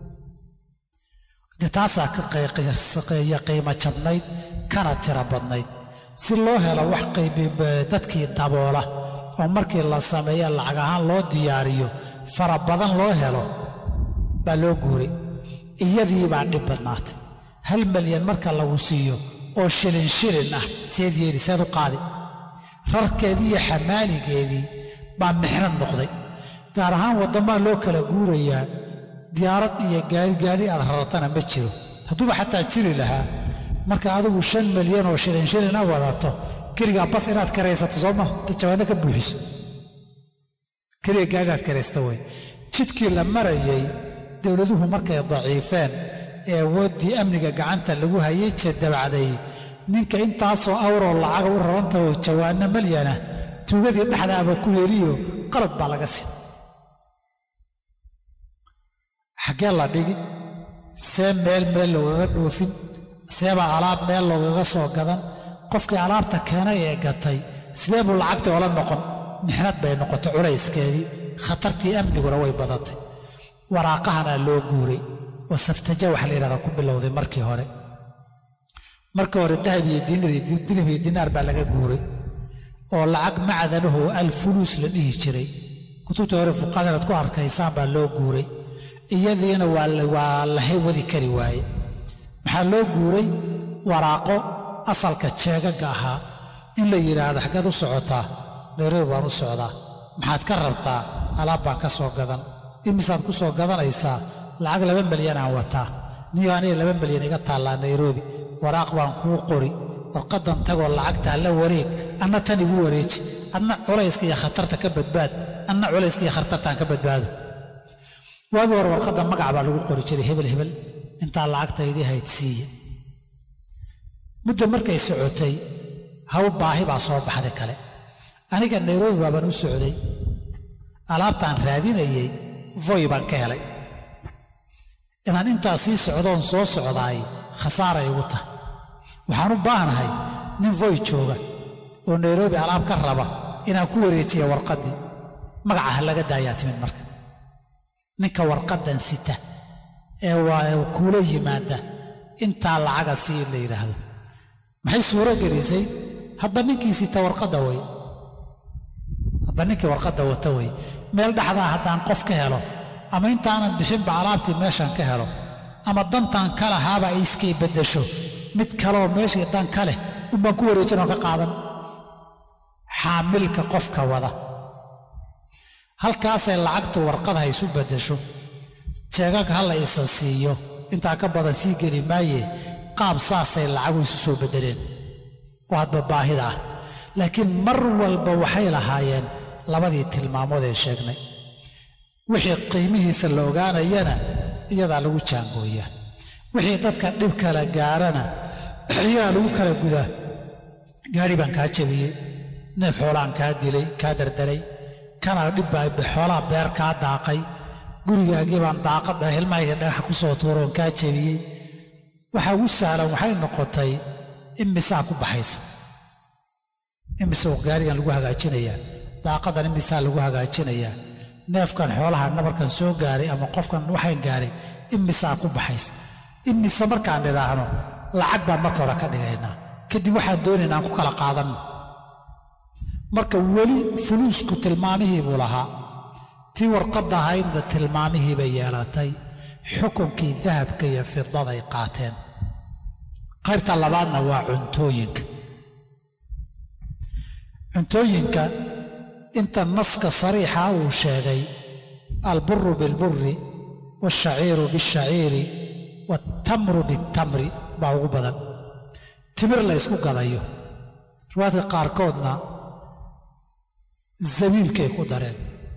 de taasaa ka qiimo jabnayd kana tira badnayd si loo helo wax dadkii daboola oo markii la sameeya lacag ahaan loo diyaariyo fara badan loo helo baa loo guuray iyadii baa dhib badnaatay 1 milyan marka lagu siiyo oo shilin ah seed u qaadi rarkeedii iyo xamaaligeedii baa mixnad noqday gaar ahaan waddamaa loo kala guurayaa diyaarad iyo gaari aad rartana ma jiro hadduuba xataa jiri lahaa marka adigu 5 milyan oo shilin wadato keligaa bas inaad karaysato sooma jawaano ka buuxiso keliga gaari aad karaysta way jidkii la marayay dowladuhu markay daciifeen ee awoodii amniga gacanta lagu hayay dabacday ninka intaasoo awroo lacaga u rarantaho jawaano malyana tuugadii dhexdaaba ku heliyo qalad baa laga siin xaggee la dhigi see meel loogaga dhoofin seebaa alaab meel loogaga soo gadan qofkii alaabta keenay ee gatay sidee buu lacagtii ola noqon mixnad bay noqotay culayskeedii khatartii amniguna way badatay waraaqahana loo guuray oo saftaja waxa la yidhahdaa ku bilowday markii hore dahab iyo dirham iyo diinaar baa laga guuray oo lacag macdanahu alfuluus la dhihi jiray kutubta hore fuqaada inaad ku arkaysaan baa loo guuray iyadiina waa la haywadi kari waaye maxaa loo guuray waraaqo asalka jeegaga ahaa in la yidhaahdo xaggeed u socotaa nairobi baan u socdaa maxaad ka rabtaa alaab baan ka soo gadan imisaad ku soo gadanaysaa lacag 2 milyan aan wataa niyo aniga 2 milyan iga taallaa nairobi waraaq baan kuu qori warqadan tagoo lacagtaa la wareeg anna tan igu wareeji adna culayska iyo khatarta ka badbaad anna culayska iyo khatartaan ka badbaado waagi hore warqadda magac baa lagu qori jiray hebel intaa lacagtaydii hayd siiya muddo markay socotay haw baahi baa soo baxday kale aniga nairobi baabaan u socday alaabtaan raadinayay voy baan ka helay inaan intaa sii socdoon soo socdaay khasaaray igu tahay waxaan u baahanahay nin voy jooga oo nairobi alaab ka raba inaan ku wareejiya warqaddii magacaha laga daayaa timid marka ninka warqaddan sita ee waa kuula yimaada intaa lacaga sii la yidhaahdo maxay suuro gelisay hadba ninkii sita warqadda way hadba ninkii warqadda wata way meel dhexdaa haddaan qof ka helo ama intaanan bixinba alaabtii meeshaan ka helo ama dantaan ka lahaaba ay iskay beddesho mid kaleoo meeshii dan ka leh unbaan ku wareejinoo ka qaadan xaamilka qofka wada halkaasay lacagtu warqad ha isu beddesho jeegaga ha la isa siiyo intaa ka badan sii geli maaye qaab saasay lacagu isu soo beddeleen oo hadba baahida ah laakiin mar walba waxay lahaayeen labadii tilmaamood ee sheegnay wixii qiimihiisa la ogaanayana iyadaa lagu jaangooyaa wixii dadka dhib kala gaarana iyadaa lagu kala gudaa gaari baan kaa jabiyey neef xoolaan kaa dilay kaa dardaray kana dhib baa xoolaa beer kaa daaqay gurigaagii baan daaqadda hilmahayga dhagaxa ku soo tuuroon kaa jabiyey waxaa ugu sahlan waxay noqotay imisaa ku baxaysa imisoo gaarigan lagu hagaajinayaa daaqaddan imisaa lagu hagaajinayaa neefkan xoolaha nabarkan soo gaaray ama qofkan waxaan gaaray imisaa ku baxaysa imise markaan idhaahno lacag baan marka hore ka dhigaynaa kadib waxaan doonaynaa aan ku kala qaadanno marka weli fuluusku tilmaamihii buu lahaa tii warqadda ahaydna tilmaamihii bay yeelatay xukunkii dahabka iyo fidaday qaateen qaybta labaadna waa cuntooyinka cuntooyinka inta naska sariixa uu sheegay alburu bilburri waashaciiru bishaciiri waatamru bitamri baa ugu badan. timir la ysku gadayo riwaayadka qaarkoodna zabiibkay ku dareen.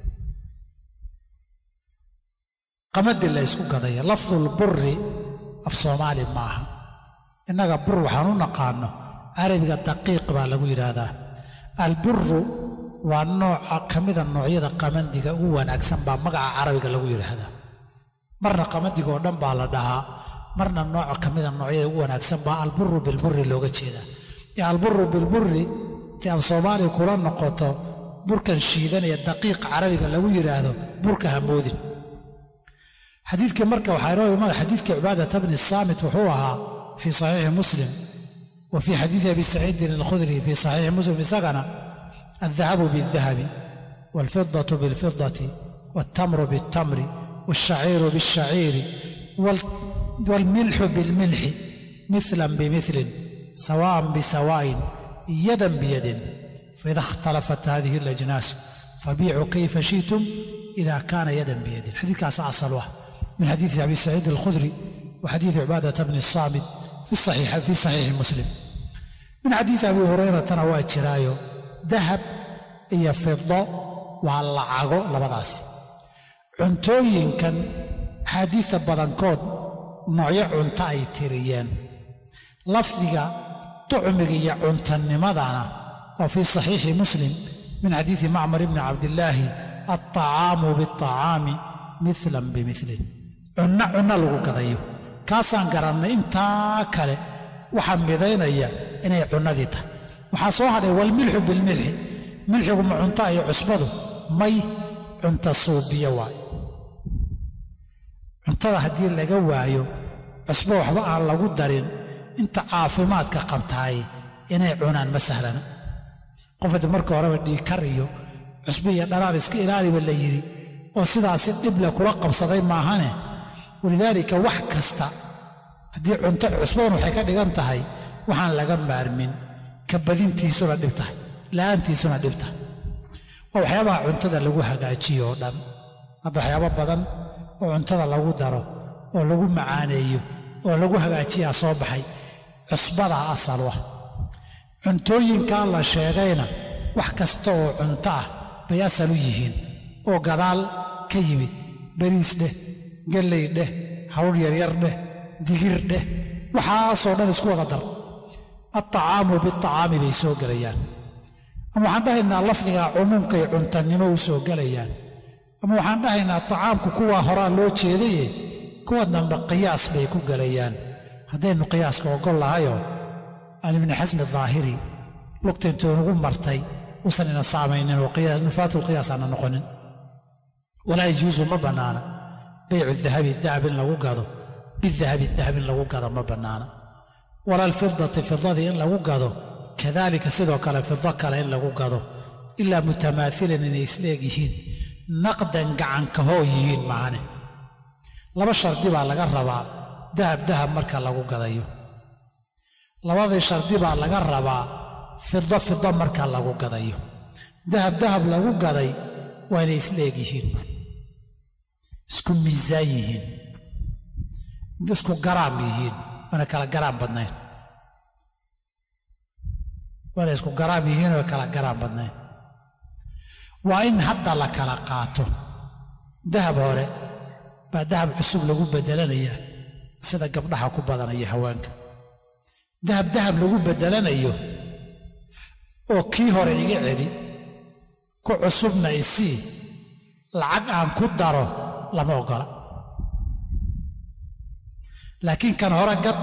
qamadi la ysku gadaya lafdulburri af soomaali maaha. innaga bur waxaan u naqaano carabiga daqiiq baa lagu yidhaahdaa. alburu waa nooca ka mida noocyada qamandiga ugu wanaagsan baa magaca carabiga lagu yidhaahdaa. marna qamandiga oo dhan baa la dhahaa, marna nooc ka mida noocyada ugu wanaagsan baa alburu bilburri looga jeedaa. alburu bilburri intay af soomaaliya kula noqoto burkan shiidan ee daqiiqa carabiga lagu yidhaahdo burka hamoodin. xadiidkii marka waxaa inoo imada xadiidkii cibaadata bni saamit wuxuu ahaa fii saxiixi muslim wa fii xadiidi abi saciidin alkhudri fii saxiixi muslim isagana aldahabu bildahabi waalfidatu bilfidati waaltamru biltamri waalshaciiru bilshaciiri waalmilxu bilmilxi milan bimilin sawaan bisawaa'in yadan biyadin faida ikhtalafat hadihi alajnaasu fabiicuu kayfa shi'tum ida kaana yadan biyadin. xadiidkaas asal ah min xadiidi abi saciid alkhudri wa xadiidi cibaadata bni saamit fi saxiixi muslim. min xadiidi abi hurayratana waa jiraayo dahab iyo fido waa lacago labadaasi. cuntooyinkan axaadiidta badankood noocyo cunto ay tiriyeen. lafdiga tucmiga iyo cuntanimadana waa fii saxiixi muslim min xadiidi macmar ibni cabdillaahi alطacaamu biاlطacaami milan bimilin. cunno lagu gadayo kaasaan garannay. intaa kale waxaa midaynaya inay cunnadii tahay. waxaa soo hadhay walmilxu bilmilxi. milxigu ma cunta iyo cusbadu may cunta suubiya waayo. cuntada haddii laga waayo cusbo waxba aan lagu darin inta caafimaadka qabtaay inay cunaan ma sahlana. qofadi marka horeba dhiigkar iyo cusbo iyo dhanaan iska ilaaliba la yidhi oo sidaasi dhible kula qabsaday maahane. walidaalika wax kasta haddii cunto cusbadan waxay ka dhigan tahay waxaan laga maarmin, ka badintiisuna dhib tahay, la'aantiisuna dhib tahay. waa waxyaabaha cuntada lagu hagaajiyo oo dhan. hadda waxyaabo badan oo cuntada lagu daro oo lagu macaaneeyo oo lagu hagaajiyaa soo baxay. cusbadaa asal ah. cuntooyinkaa la sheegayna wax kasta oo cunto ah bay asal u yihiin oo gadaal ka yimid. bariis dheh, galley dheh, hawl yaryar dheh, digir dheh, waxaasoo dhan isku wada dar. alطacaamu biاlطacaami bay soo gelayaan. ama waxaan dhahaynaa lafdigaa cumuumkay cuntanimo u soo gelayaan. ama waxaan dhahaynaa tacaamku kuwaa horaa loo jeedaye kuwa dambe qiyaas bay ku gelayaan. haddaynu qiyaaska ogol lahayoo aan ibni xasmi daahiri lugta intuu nagu martay uusan ina saamaynin oo nufaatulqiyaas aana noqonin. walaa yajuusu ma bannaana baycu dahabi dahab in lagu gado bidahabi dahab in lagu gado ma bannaana. walaa alfidati fidadii in lagu gado kadaalika sidoo kale fido kale in lagu gado ilaa mutamaahilan inay isleeg yihiin, naqdan gacankahoo yihiin maane. laba shardi baa laga rabaa dahab marka lagu gadayo. labadii shardi baa laga rabaa fido marka lagu gadayo. dahab lagu gaday waa inay isleeg yihiin, isku miisaan yihiin, isku garaam yihiin, waana kala garaam badnayn. waana isku garaam yihiin oo kala garaam badnayn. waa in hadda la kala qaato. dahab hore baa dahab cusub lagu bedelanayaa sida gabdhaha ku badanaya haweenka. dahab lagu bedelanayo oo kii hore iga celi ku cusubna isii lacag aan ku daro lama ogola. laakiin kan hore gad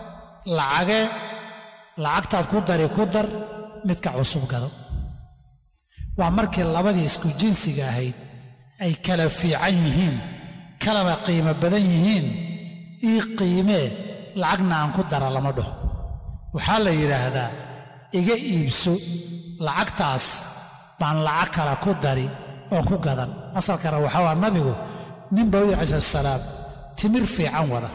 lacagtaad ku dar midka cusub gado. waa markii labadii isku jinsiga ahayd ay kala fiican yihiin, kalana qiimo badan yihiin. ii qiimee lacagna aan ku dara lama dhaho. waxaa la yidhaahdaa iga iibso lacagtaas baan lacag kale ku dari oon ku gadan. asalkana waxaa waa nabigu ninba u yidhi calayhi salaam timir fiican wada.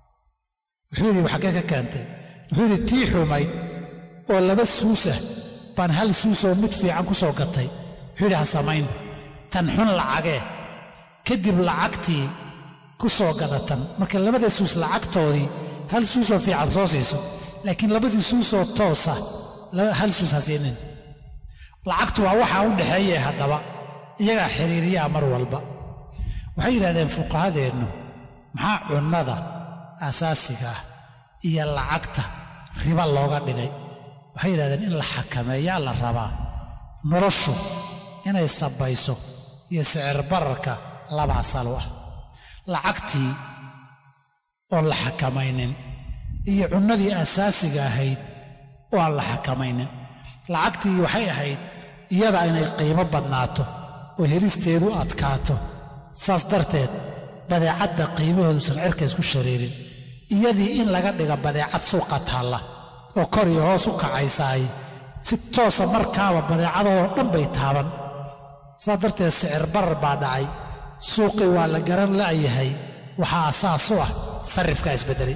wuxuu yidhi xaggee ka keentay? wuxuu yidhi tii xumayd oo laba suusah baan hal suusoo mid fiican ku soo gatay wuxuu yidhi ha samayn tan xun lacagee kadib lacagtii ku soo gadatan marka labada suus lacagtoodii hal suusoo fiican soo siiso laakiin labadii suusoo toosa hal suus ha siinin lacagtu waa waxaa u dhaxeeye haddaba iyagaa xiriiriyaa mar walba waxay yidhahdeen fuqahadeennu maxaa cunnada asaasiga ah iyo lacagta riba looga dhigay waxay yidhahdeen in la xakameeyaa la rabaa noloshu inay sabayso iyo sicir bararka laba asal u ah lacagtii oon la xakamaynin iyo cunnadii asaasiga ahayd oo aan la xakamaynin lacagtii waxay ahayd iyada inay qiimo badnaato oo helisteedu adkaato saas darteed badeecadda qiimahooduusan cirka isku shareerin iyadii in laga dhiga badeecad suuqa taalla oo kor iyo hoos u kacaysaay si toosa markaaba badeecadoo dhan bay taaban saas darteed sicir barar baa dhacay suuqii waa la garan la'yahay waxaa asaas u ah sarrifkaa isbeddelay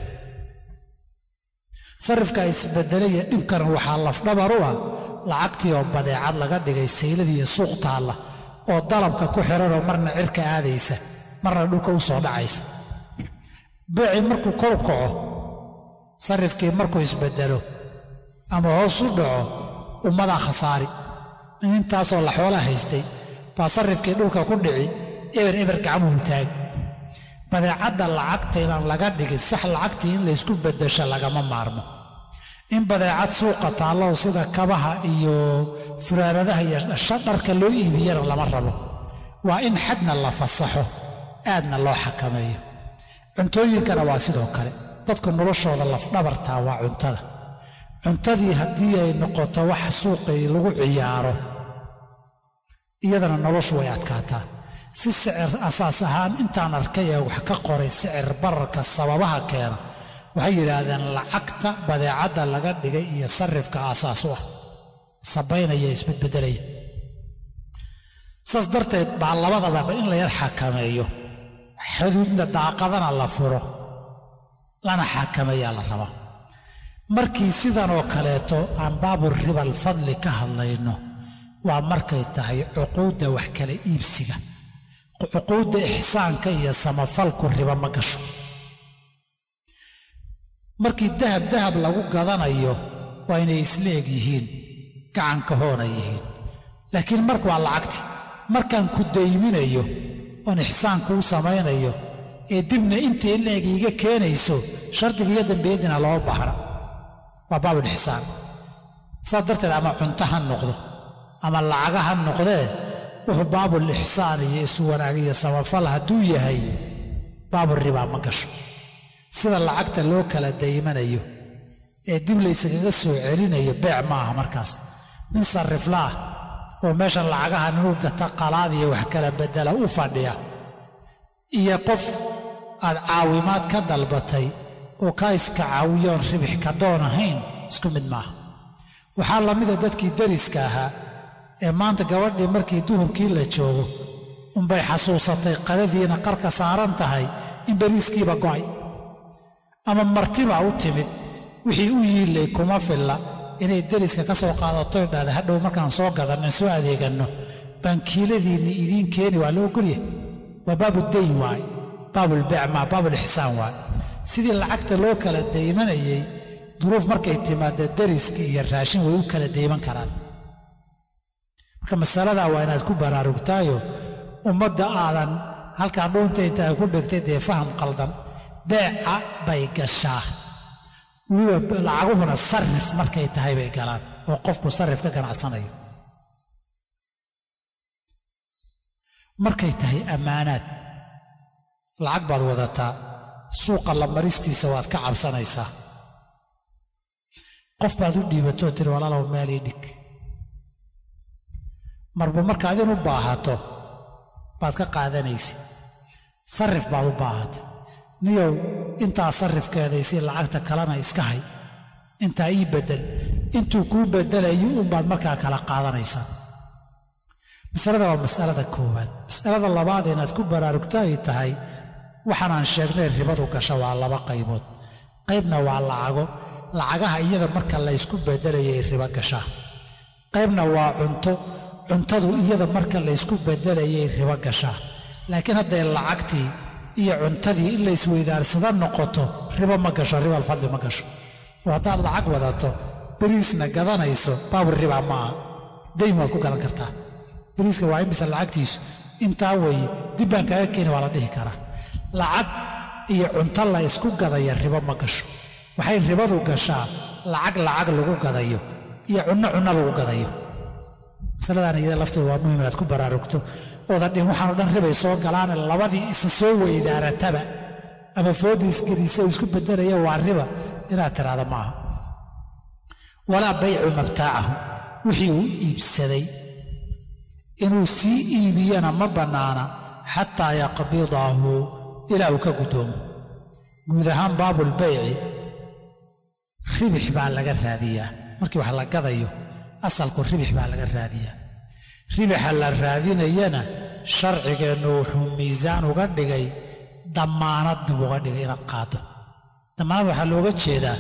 sarrifkaa isbeddelaya dhibkana waxaa lafdhabar u ah lacagtii oo badeecad laga dhigay sayladii iyo suuq taalla oo dalabka ku xiranoo marna cirka aadaysa marna dhulka u soo dhacaysa beecii markuu kor u kaco sarrifkii markuu isbeddelo ama hoos u dhaco ummadaa khasaari in intaasoo la xoolaa haystay baa sarrifkii dhulka ku dhici eber gacmuhu taag badeecadda lacagta inaan laga dhigin sax lacagtii in laysku beddesho lagama maarmo in badeecad suuqa taallo sida kabaha iyo furaaradaha iyo dharka loo iibiyana lama rabo waa in xadna la fasaxo aadna loo xakameeyo cuntooyinkana waa sidoo kale dadku noloshooda lafdhabartaa waa cuntadii haddii ay noqoto wax suuqii lagu ciyaaro iyadana noloshu way adkaataa si sicir asaas ahaan intaan arkay ee wax ka qoray sicir bararka sababaha keena waxay yidhaahdeen lacagta badeecadda laga dhigay iyo sarrifka aasaas u ah sabaynaya isbedbedelaya saas darteed baa labadaba in la yar xakameeyo xuduudna daaqadana la furo lana xakameeyaa la rabaa markii sidan oo kaleeto aan baabu ribal fadli ka hadlayno waa markay tahay cuquudda wax kala iibsiga cuquudda ixsaanka iyo samafalku riba ma gasho markii dahab lagu gadanayo waa inay isla eg yihiin gacanka hoona yihiin laakiin marka waa lacagti markaan ku dayminayo oon ixsaanku u samaynayo ee dibna intii la eg iga keenayso shardiga iyo dambeedina loo baahna waa baabul ixsaan saa darteed ama cunto ha noqdo ama lacaga ha noqdee wuxuu baabul ixsaan iyo isu wanaag iyo samafal hadduu yahay baabul ribaa ma gasho sida lacagta loo kala daymanayo ee dib layskaga soo celinayo beec ma aha markaas nin sarrifla ah oo meeshan lacagaha inuu gata qalaad iyo wax kala beddela u fadhiya iyo qof aad caawimaad ka dalbatay oo kaa iska caawiyoon ribix ka doon ahayn isku mid maaha waxaa la mida dadkii dariska ahaa ee maanta gabadhii markii duhurkii la joogo unbay xasuusatay qadadiina qarka saaran tahay in bariiskiiba go'ay ama martibaa u timid wixii u yiillay kuma filla inay dariska ka soo qaadatoy dhahda hadhow markaan soo gadanno soo adeeganno bankiiladiinni idiin keeni waa loo ogolyahay waa baabudayn waay baabulbeec maa baabulixsaan waay sidii lacagta loo kala daymanayay duruuf markay timaadda dariska iyo raashin way u kala dayman karaan marka masaladaa waa inaad ku baraarugtaayo ummadda aadan halkaa dhuunta intaad ku dhegtay dee faham qaldan beeca bay gashaa weliba lacaguhuna sarrif markay tahay bay galaan oo qofku sarrif ka ganacsanayo markay tahay ammaanaad lacag baad wadataa suuqa la maristiisa waad ka cabsanaysaa qof baad u dhiibatoo tiri walaalow meel ii dhig marba markaad in u baahato baad ka qaadanaysa sarrif baad u baahatay niyow intaa sarrifkeedaysi lacagta kalena iska hay intaa ii beddel intuu kuu beddelayo unbaad markaa kala qaadanaysaa masalada waa masalada koowaad masalada labaad inaad ku baraarugto ay tahay waxaanaan sheegnay ribadu gasha waa laba qaybood qaybna waa lacagaha iyada marka la ysku beddelayay ribo gashaa qaybna waa cuntadu iyada marka la isku bedelayay ribo gashaa laakiin hadday lacagtii iyo cuntadii in la isweydaarsada noqoto ribo ma gasho ribo alfadli ma gasho oo haddaad lacag wadato bariisna gadanayso baabur riba maaha dayn waad ku gadan kartaa bariiska waa imisa lacagtiisu intaa weeye dib baan kaaga keeni waa la dhihi karaa lacag iyo cunto la isku gadaya ribo ma gasho waxay ribadu gashaa lacag lagu gadayo iyo cunno lagu gadayo masaladan iyada lafteedu waa muhiim inaad ku baraarugto ooda dhin waxaanu dhan ribay soo galaan labadii isa soo weydaarataba ama foodiis gelisa isku bedelaya waa riba inaad tiraahdo maaha walaa baycu mabtaacahu wixii uu iibsaday inuu sii iibiyana ma bannaana xataa yaqbidahu ilaa uu ka guddoomo guud ahaan baabulbayci ribix baa laga raadiyaa markii wax la gadayo asalku ribix baa laga raadiyaa ribixa la raadinayana sharcigeennu wuxuu miisaan uga dhigay damaanad buu uga dhigay inaad qaado damaanad waxaa looga jeedaa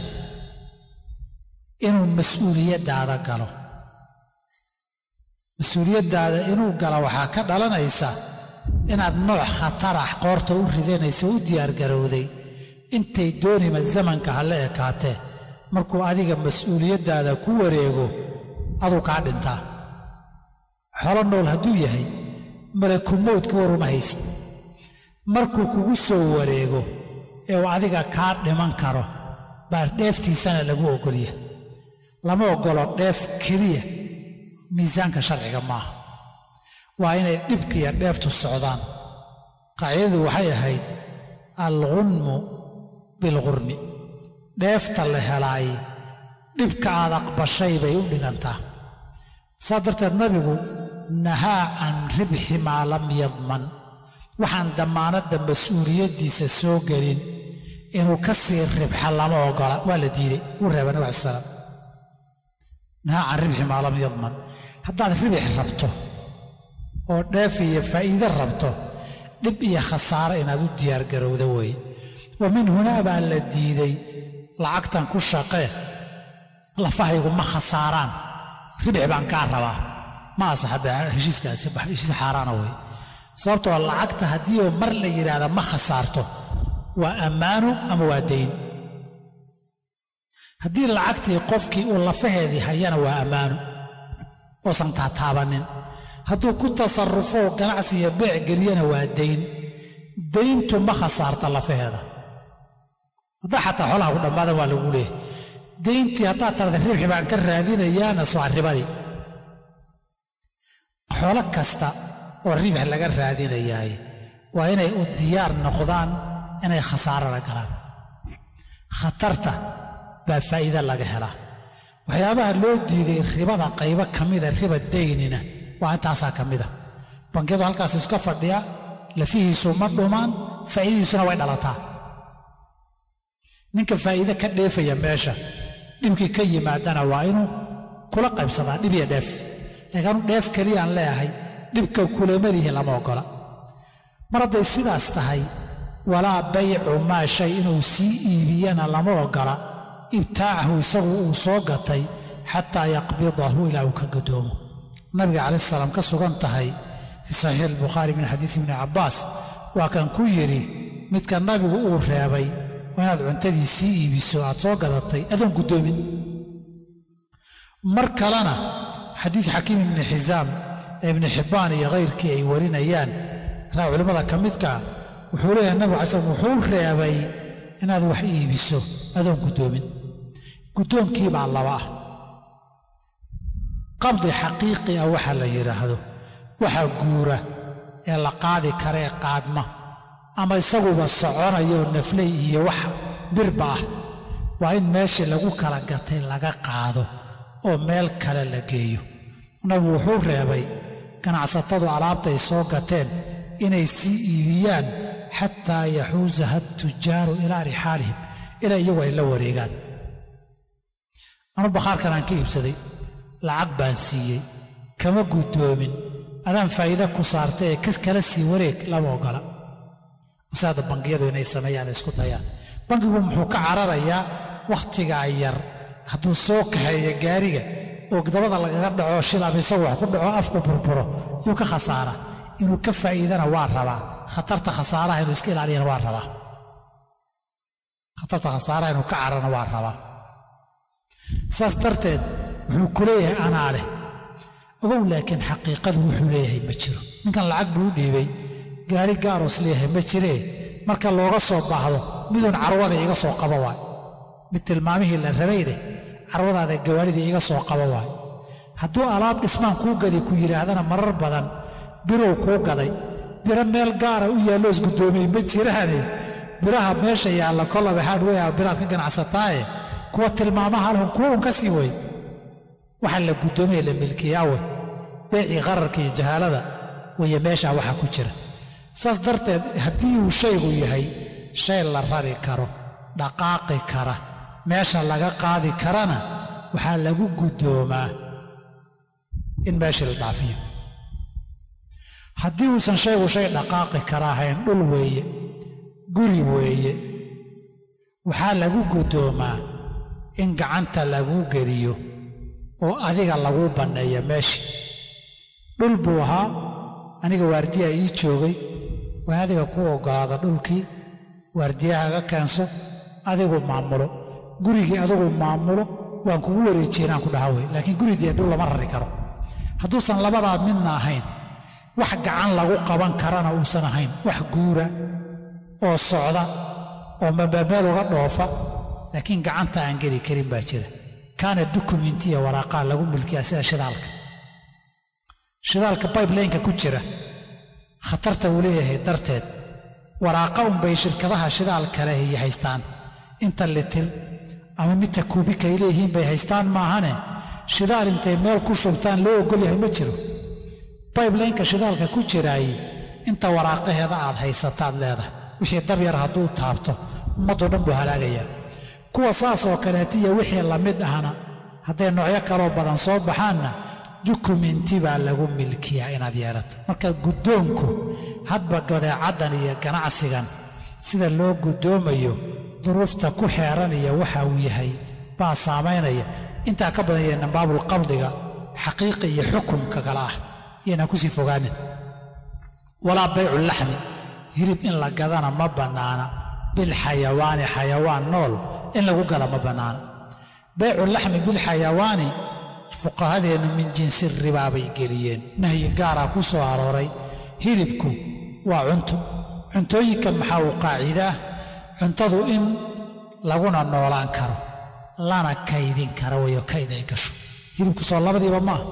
inuu mas-uuliyaddaada galo mas-uuliyaddaada inuu galo waxaa ka dhalanaysa inaad nooc khatarax qoorta u ridanayso u diyaargarowday intay doonima zamanka ha la ekaatee markuu adiga mas-uuliyaddaada ku wareego aduu kaa dhintaa xolo nool hadduu yahay malakumowdka waruma haysid markuu kugu soo wareego ee uu adiga kaa dhiman karo baa dheeftiisana lagu ogolya lama ogolo dheef keliya miisaanka sharciga maaha waa inay dhibkiiyo dheeftu socdaan qaacidadu waxay ahayd alghunmu bilghurmi dheefta la helaay dhibka aad aqbashay bay u dhigantaa saa darteed nabigu nahaa can ribxi maa lam yadman waxaan damaanadda mas-uuliyaddiisa soo gelin inuu ka sii ribxa lama ogola waa la diiday wuu reeba nabig alai salaam nahaa can ribxi maa lam yadman haddaad ribix rabto oo dheef iyo faa'iide rabto dhib iyo khasaare inaad u diyaargarowda weeye wa min hunaa baa la diiday lacagtan ku shaqee lafahaygu ma khasaaraan ribix baan kaa rabaa ma asaxabe heshiiskaasi heshiis xaaraana wey sababtoo lacagta haddii oo mar la yidhaahda ma khasaarto waa ammaano ama waa dayn haddii lacagtii qofkii uu lafaheedii hayana waa ammaano oosan taataabanin hadduu ku tasarrufo ganacsi iyo beec geliyana waa dayntu ma khasaarta lafaheeda haddaa xataa xoolaha ku dhammaadan waa lagu leeyahay dayntii haddaad tarada ribxi baan ka raadinayaana soo ribadii xoolo kasta oo ribix laga raadinayaay waa inay u diyaar noqdaan inay khasaarana galaan khatarta baa faa'iida laga helaa waxyaabaha loo diiday ribada qaybo ka mida riba daynina waa intaasaa ka mida bankiyadu halkaas iska fadhiya lafihiisu ma dhumaan faa'iidadiisuna way dhalataa ninka faa'iide ka dheefaya meesha dhibkii ka yimaadana waa inuu kula qaybsadaa dhib iyo dheef laakiin anu dheef keliyaan leeyahay dhibka kulama lihi lama ogola mar hadday sidaas tahay walaa baycu maa shay inuu sii iibiyana lama ogola ibtaacahu isagu uu soo gatay xataa yaqbidahu ilaa uu ka gadoomo nabiga calayh salaam ka sugan tahay fii saxiix albukhaari min xadiisi ibni cabbaas waa kan ku yidhi midka nabigu uu reebay waa inaad cuntadii sii iibiso aad soo gadatay adoon guddoomin mar kalena xadiis xakiim ibni xisaam ee ibni xibbaan iyo kayrkii ay warinayaan raa culimmada ka midkaa wuxuu leeyahay nabigu calai slam wuxuu reebay inaad wax iibiso adoon guddoomin guddoonkii baa laba ah qabdi xaqiiqi ah waxa la yidhaahdo waxa guura ee la qaadi kara ee qaadma ama isaguba soconayo nafley iyo wax birba ah waa in meeshii lagu kala gatay laga qaado oo meel kale la geeyo nabigu wuxuu reebay ganacsatadu alaabtay soo gateen inay sii iibiyaan xataa yaxuusaha atujaaru ilaa rixaalihim ilaa iyagu ay la wareegaan anu bakhaarkan aan ka iibsaday lacag baan siiyey kama guddoomin adaan faa'iida ku saartay ee kala sii wareeg lama ogola wasaada bangiyadu inay sameeyaan isku dayaan bangigu muxuu ka cararayaa wakhtigaa yar hadduu soo kaxeeyo gaariga oo dabada lagaga dhaco shil ama isagu wax ku dhaco afku burburo yuu ka khasaara inuu ka faa'iidana waa rabaa khatarta khasaaraha inuu iska ilaaliyana waa rabaa khatarta khasaaraha inuu ka cararana waa rabaa saas darteed wuxuu ku leeyahay anaa leh ogow laakiin xaqiiqadu wuxuu leeyahay ma jiro ninkan lacag buu u dhiibay gaari gaaroos leeyahay ma jiree marka looga soo baahdo midun carwada iga soo qaba waay mid tilmaamihii la rabay leh carwadaada gawaarida iga soo qaba waay hadduu alaab dhismaan kuu gadi ku yidhaahdana marar badan birow kuu gaday biro meel gaara u yaallo isguddoomiyey ma jiraane biraha meesha yaalla kollaba hardware biraad ka ganacsataaye kuwa tilmaamaha lahum kuwa un ka sii way waxa la guddoomiye la milkiyaawe beecii qararka iyo jahaalada waya meesha waxa ku jira saas darteed haddii uu shaygu yahay shay la rari karo dhaqaaqi kara meesha laga qaadi karana waxaa lagu guddoomaa in meesha la dhaafiyo haddii uusan shaygu shay dhaqaaqi kara ahayn dhul weeye guri weeye waxaa lagu guddoomaa in gacanta lagu geliyo oo adiga lagu banneeyo meesha dhul buu ahaa aniga waardiyaa ii joogay waan adiga ku oggolaada dhulkii waardiyahaaga keenso adigu maamulo gurigii adigu maamulo waan kugu wareejiyey inaan ku dhaha wey laakiin gurigii dhul lama rari karo hadduusan labadaa midna ahayn wax gacan lagu qaban karana uusan ahayn wax guura oo socda oo meel uga dhoofa laakiin gacanta aan geli karin baa jira kaana dukumentiya waraaqaa lagu milkiyaa sida shidaalka pipelineka ku jira khatarta uu leeyahay darteed waraaqa unbay shirkadaha shidaal kale ay haystaan inta litir ama midta kuubika ay leeyihiin bay haystaan maahane shidaal intay meel ku shubtaan loo ogol yahay ma jiro pipelineka shidaalka ku jiraay inta waraaqaheeda aad haysataad leedahay wixii dab yar hadduu taabto ummadoo dhan buu halaagayaa kuwa saas oo kaleeta iyo wixii la mid ahna hadday noocyo kaloo badan soo baxaanna dukumenti baa lagu milkiyaa inaad yeelato marka guddoonku hadba badeecaddan iyo ganacsigan sida loo guddoomayo duruufta ku xeeran iyo waxa uu yahay baa saamaynaya intaa ka badan yeena baabul qabdiga xaqiiqi iyo xukunka kala ah iyana ku sii fogaanin walaa baycu laxmi hirib in la gadana ma bannaana bilxayawaani xayawaan nool in lagu gada ma bannaana baycu laxmi bilxayawaani fuqahadeennu min jinsi ribaa bay geliyeen nahyi gaaraa ku soo arooray hilibku waa cunto cuntooyinka maxaa uu qaacido ah cuntadu in laguna noolaan karo lana kaydin karo wayo kayd ay gasho hilibku soo labadiiba maaha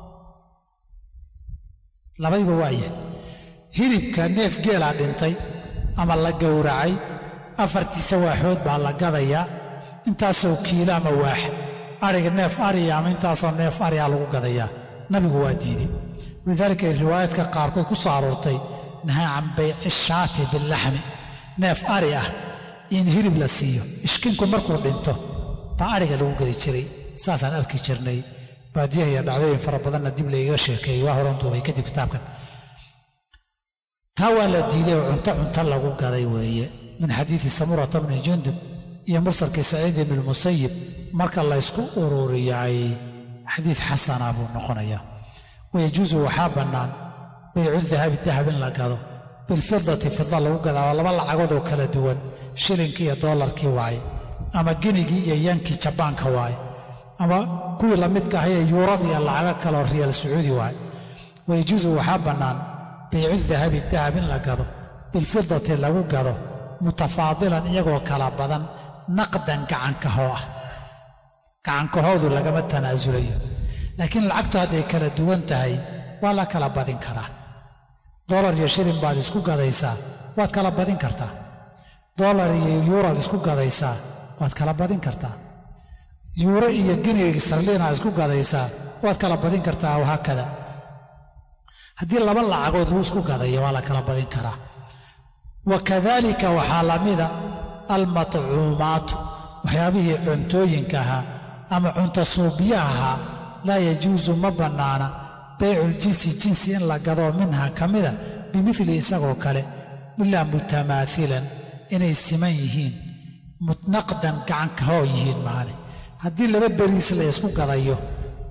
labadiiba waaya hilibka neef geelaa dhintay ama la gowracay afartiisa waaxood baa la gadayaa intaasoo kiilo ama waax ariga neef ariya ama intaasoo neef ariyaa lagu gadayaa nabigu waa diiday walidaalika riwaayaadka qaarkood ku soo aroortay nahaa can bayci shaati billaxmi neef ari ah in hilib la siiyo ishkinku markuu dhinto baa ariga lagu gadi jiray saasaan arki jirnay baadiyaha iyo dhacdooyin fara badanna dib laygaga sheekeeyey waa horan duubay kadib kitaabkan taa waa la diiday oo cunto lagu gaday weeye min xadiidi samurata bni jundub iyo mursalkii saciid ibni lmusayib marka laysku ururiyay xadiid xasana buu noqonayaa wayajuusu waxaa bannaan baycu dahabi dahab in la gado bilfidati fida lagu gadaa waa laba lacagood oo kala duwan shilinkii iyo doolarkii waaye ama ginigii iyo yankii jabaanka waaye ama kuwii la midka ahay ee yuurada iyo lacago kaleoo riyaal sacuudi waaye wayajuusu waxaa bannaan baycu dahabi dahab in la gado bilfidati lagu gado mutafaadilan iyagoo kala badan naqdan gacankahoo ah gacankahoodu lagama tanaasulayo laakiin lacagtu hadday kala duwan tahay waa la kala badin karaa dolar iyo shilin baad isku gadaysaa waad kala badin kartaa dolar iyo yuuraad isku gadaysaa waad kala badin kartaa yuuro iyo giniga sarliinaad isku gadaysaa waad kala badin kartaa wahaakada haddii laba lacagood lagu isku gadayo waa la kala badin karaa wakadalika waxaa la mida almatcuumaatu waxyaabihii cuntooyinka ahaa ama cunto suubiyaha ahaa laa yajuusu ma bannaana bayculjinsi jinsi in la gadoo minha ka mida bimili isagoo kale ilaa mutamaailan inay siman yihiin naqdan gacankahoo yihiin maane haddii laba beriis la isku gadayo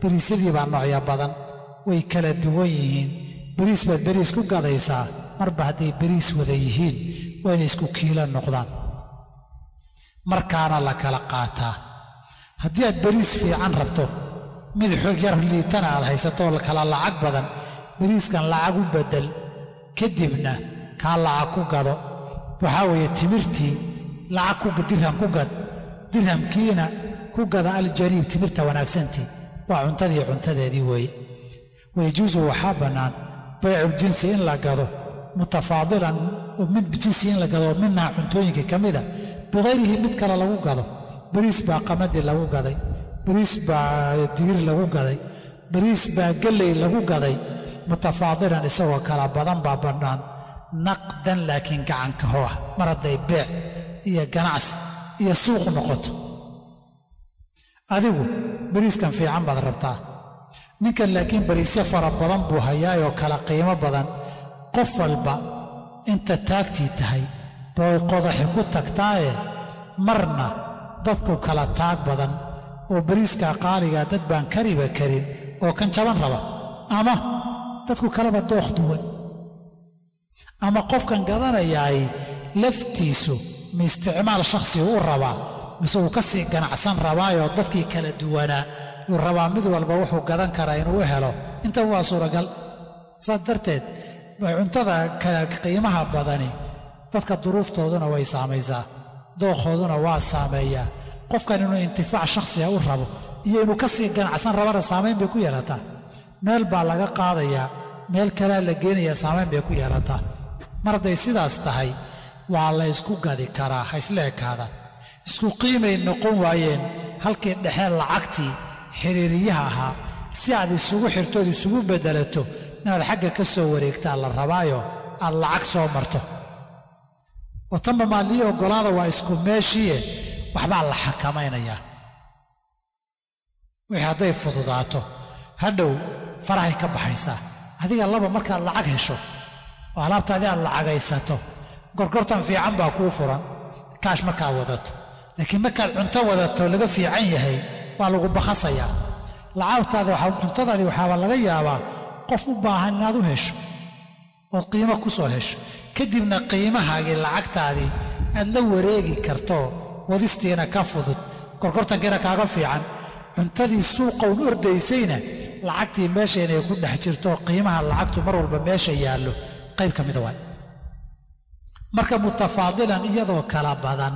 bariisyadii baa noocyo badan way kala duwan yihiin bariis baad bariis ku gadaysaa marba hadday bariis wada yihiin waa inay isku kiilo noqdaan markaana la kala qaataa haddii aad bariis fiican rabto mid xoog yar liitana aad haysato oo kala lacag badan bariiskan lacag u bedel kadibna kaa lacag ku gado waxaa weeye timirtii lacag ku gad dirham ku gad dirhamkiina ku gada aljariib timirta wanaagsantii waa cuntadeedii weeye wayajuusu waxaa bannaan baycul jinsi in la gado mutafaadilan oo mid jinsi in la gado minaa cuntooyinka ka mida bikayrihi mid kale lagu gado bariis baa qamadi lagu gaday bariis baa digir lagu gaday bariis baa galley lagu gaday mutafaadilan isagoo kala badan baa bannaan naqdan laakiin gacanka ho ah mar hadday beec iyo ganacsi iyo suuq noqoto adigu bariiskan fiican baad rabtaa ninkan laakiin bariisyo fara badan buu hayaayoo kala qiimo badan qof walba inta taagtii tahay bay qodaxi ku tagtaaye marna dadku kala taag badan oo bariiskaa qaaligaa dad baan kariba karin oo kan jaban raba ama dadku kaleba dooq duwan ama qofkan gadanayaay laftiisu ma isticmaal shakhsiga u rabaa mise uu ka sii ganacsan rabaayoo dadkii kala duwanaa uu rabaa mid walba wuxuu gadan karaa inuu helo inta waa suuragal saas darteed cuntada qiimaha badani dadka duruuftooduna way saamaysaa dooqooduna waa saameeyaa qofkan inuu intifaac shakhsiga u rabo iyo inuu ka sii ganacsan rabana saamayn bay ku yeelataa meel baa laga qaadayaa meel kalea la geenayaa saamayn bay ku yeelataa mar hadday sidaas tahay waa la ysku gadi karaa ha isla ekaadaan isku qiimay noqon waayeen halkii dhexeen lacagtii xiriiriyaha ahaa si aad isugu xirtood isugu beddelato inaad xagga ka soo wareegtaa la rabaayo aad lacag soo marto oo tanba maaliyii oggolaada waa isku meeshiie waxbaa la xakamaynayaa wixii hadday fududaato hadhow farahay ka baxaysaa adiga laba markaad lacag hesho oo alaabtaadii aad lacagaysato gorgortan fiican baa kuu furan kaash markaad wadato laakiin markaad cunto wadato laga fiican yahay waa lagu bakhasayaa cuntadaadii waxaaba laga yaabaa qof u baahan inaad u hesho ood qiimo ku soo hesho kadibna qiimahaagii lacagtaadii aad la wareegi karto wadistiina ka fudud gorgortankiina kaaga fiican cuntadii suuqown ordaysayna lacagtii meesha inay ku dhex jirto qiimaha lacagtu mar walba meesha yaallo qayb ka mida waay marka mutafaadilan iyadoo kala badan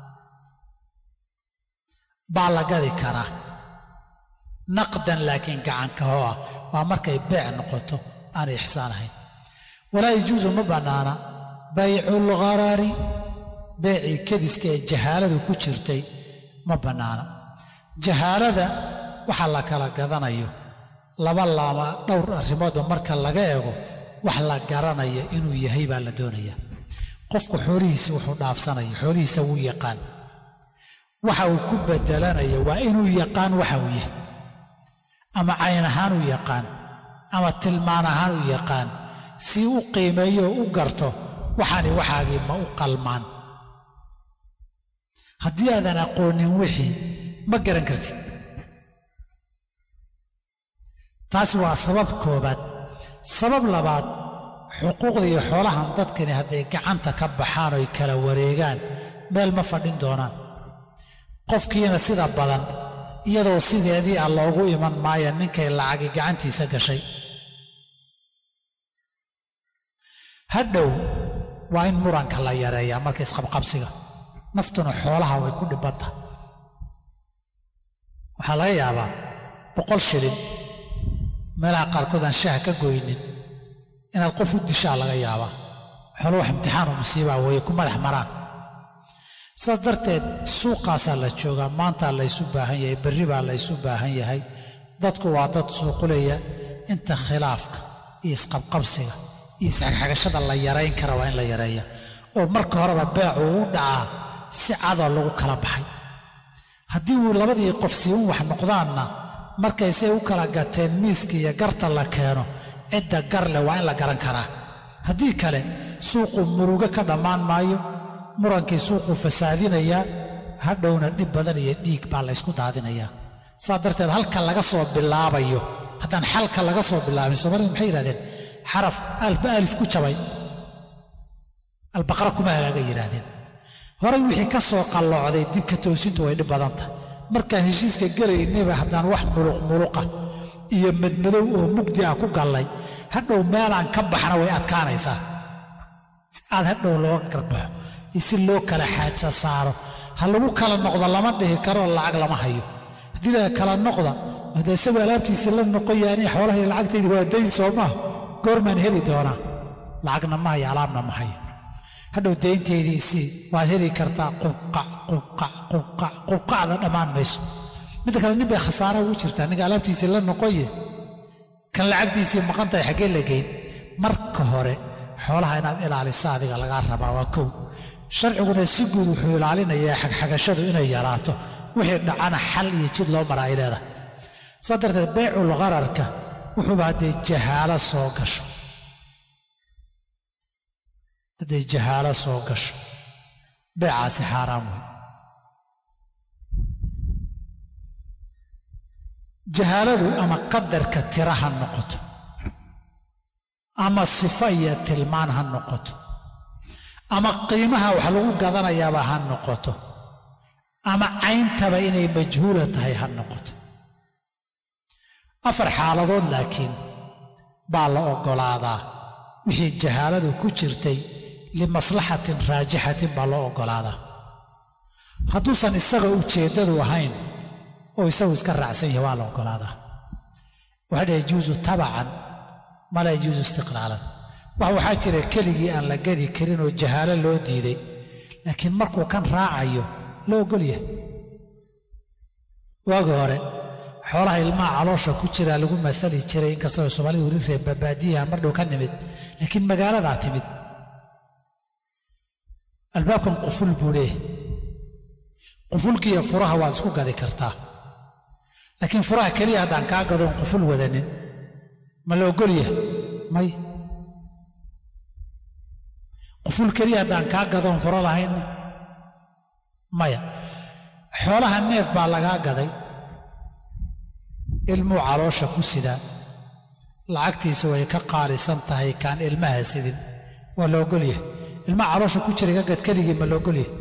baa la gadi karaa naqdan laakiin gacanka hoo ah waa markay beec noqoto aanay ixsaan ahayn walaa yajuusu ma bannaana bayculgharari beecii kadiska ee jahaaladu ku jirtay ma bannaana jahaalada waxa la kala gadanayo laba laama dhowr arrimoodba marka laga eego wax la garanayo inuu yahay baa la doonayaa qofku xoolihiisa wuxuu dhaafsanaya xoolihiisa wuu yaqaan waxa uu ku beddelanayo waa inuu yaqaan waxa uu yahay ama cayn ahaan u yaqaan ama tilmaan ahaan u yaqaan si u qiimeeyo oo u garto waxaani waxaagii ma u qalmaan haddii aadan aqoonin wixii ma garan kartid taas waa sabab koobaad sabab labaad xuquuqda iyo xoolahan dadkani hadday gacanta ka baxaan oy kala wareegaan meel ma fadhin doonaan qofkiina sida badan iyadoo sideedii ah loogu iman maayo ninkay lacagi gacantiisa gashay hadhow waa in muranka la yareeyaa marka isqabqabsiga naftuna xoolaha way ku dhibanta waxaa laga yaabaa 100 shilin meelaha qaarkood aan shaaha ka goynin inaad qof u dishaa laga yaabaa xoolo wax imtixaan oo musiiba way ku madax maraan saas darteed suuqaasaa la joogaa maanta laysu baahan yahay berri baa laysu baahan yahay dadku waa dad suuqulaya inta khilaafka iyo isqabqabsiga iyo isxagxagashada la yarayn kara waa in la yareeya oo marka horeba beecu u dhacaa si cadoo lagu kala baxay haddii uu labadii qof siibin wax noqdaanna markaysay u kala gateen miiska iyo garta la keeno cidda gar leh waa in la garan karaa haddii kale suuqu murugo ka dhammaan maayo murankii suuqu fasaadinayaa hadhowna dhib badan iyo dhiig baa la ysku daadinayaa صادرت هلك laga soo bilaabayo hadan xalka laga soo bilaabin Soomaalidu maxay yiraahdeen xaraf alif ku jabay albaqara kuma hagaaga yiraahdeen horay wixii ka soo qalloocday dibka toosintu way dhib badanta marka heshiiska galaynaba hadan wax muluqa iyo madmadow oo mugdi ah ku galay hadhow meelaan ka baxna way adkaanaysaa aad hadhow loo garbaxo isi loo kala xaaja saaro hal lagu kala noqdo lama dhihi karo lacag lama hayo hadii la kala noqdo hada isaga alaabtiisa la noqoyaani xoolaha lacagteedu waa dayn Soomaa goormaan heli doona lacagna ma hayo alaabna ma hayo hadhow deynteediisi waa heli kartaa qubqacda dhamaan mayso mid kale nin bay khasaare u jirtaa ninka alaabtiisa la noqoye kan lacagtiisa maqantay xagee la geyn marka hore xoolaha inaad ilaaliso adiga laga rabaa waa kow sharciguna si guud wuxuu ilaalinayaa xagxagashadu inay yaraato wixii dhacana xal iyo jid loo maraa ay leedahay sadarteed bay'ul ghararka wuxuu baadee jahaala soo gasho hadday jahaala soo gasho bay'aasi xaraam wey jahaaladu ama qadarka tiraha noqoto ama sifa iyo tilmaan ha noqoto ama qiimaha wax lagu gadanayaaba ha noqoto ama cayntaba inay majhuula tahay ha noqoto afar xaaladood laakiin baa la ogolaadaa wixii jahaaladu ku jirtay limaslaxatin raajixatin baa loo ogolaadaa hadduusan isaga ujeeddadu ahayn oo isagu iska raacsan yahay waa la ogolaadaa waxaa yajuusu tabacan ma la yajuusu istiqlaalan waxaa jira keligii aan la gadi karin oo jahaalo loo diiday laakiin markuu kan raacayo loo ogol yahay waagi hore xoolaha ilmaha caloosha ku jira lagu maali jiray inkastoo Soomaalidu weli reer baadiyaha mar dhow ka nimid laakiin magaaladaa timid albaabkan quful buu leeyahay qufulkiiyo furaha waad isku gadi kartaa laakiin furaha keliya haddaan kaa gadoon quful wadanin ma la ogol yahay may quful keliya haddaan kaa gadoon furo lahayn maya xoolaha neef baa lagaa gaday ilmuu caloosha ku sidaa lacagtiisa way ka qaalisan tahay kaan ilmaha sidin waa la ogol yahay ilmaha caloosha ku jira iga gad keligii ma la ogol yahay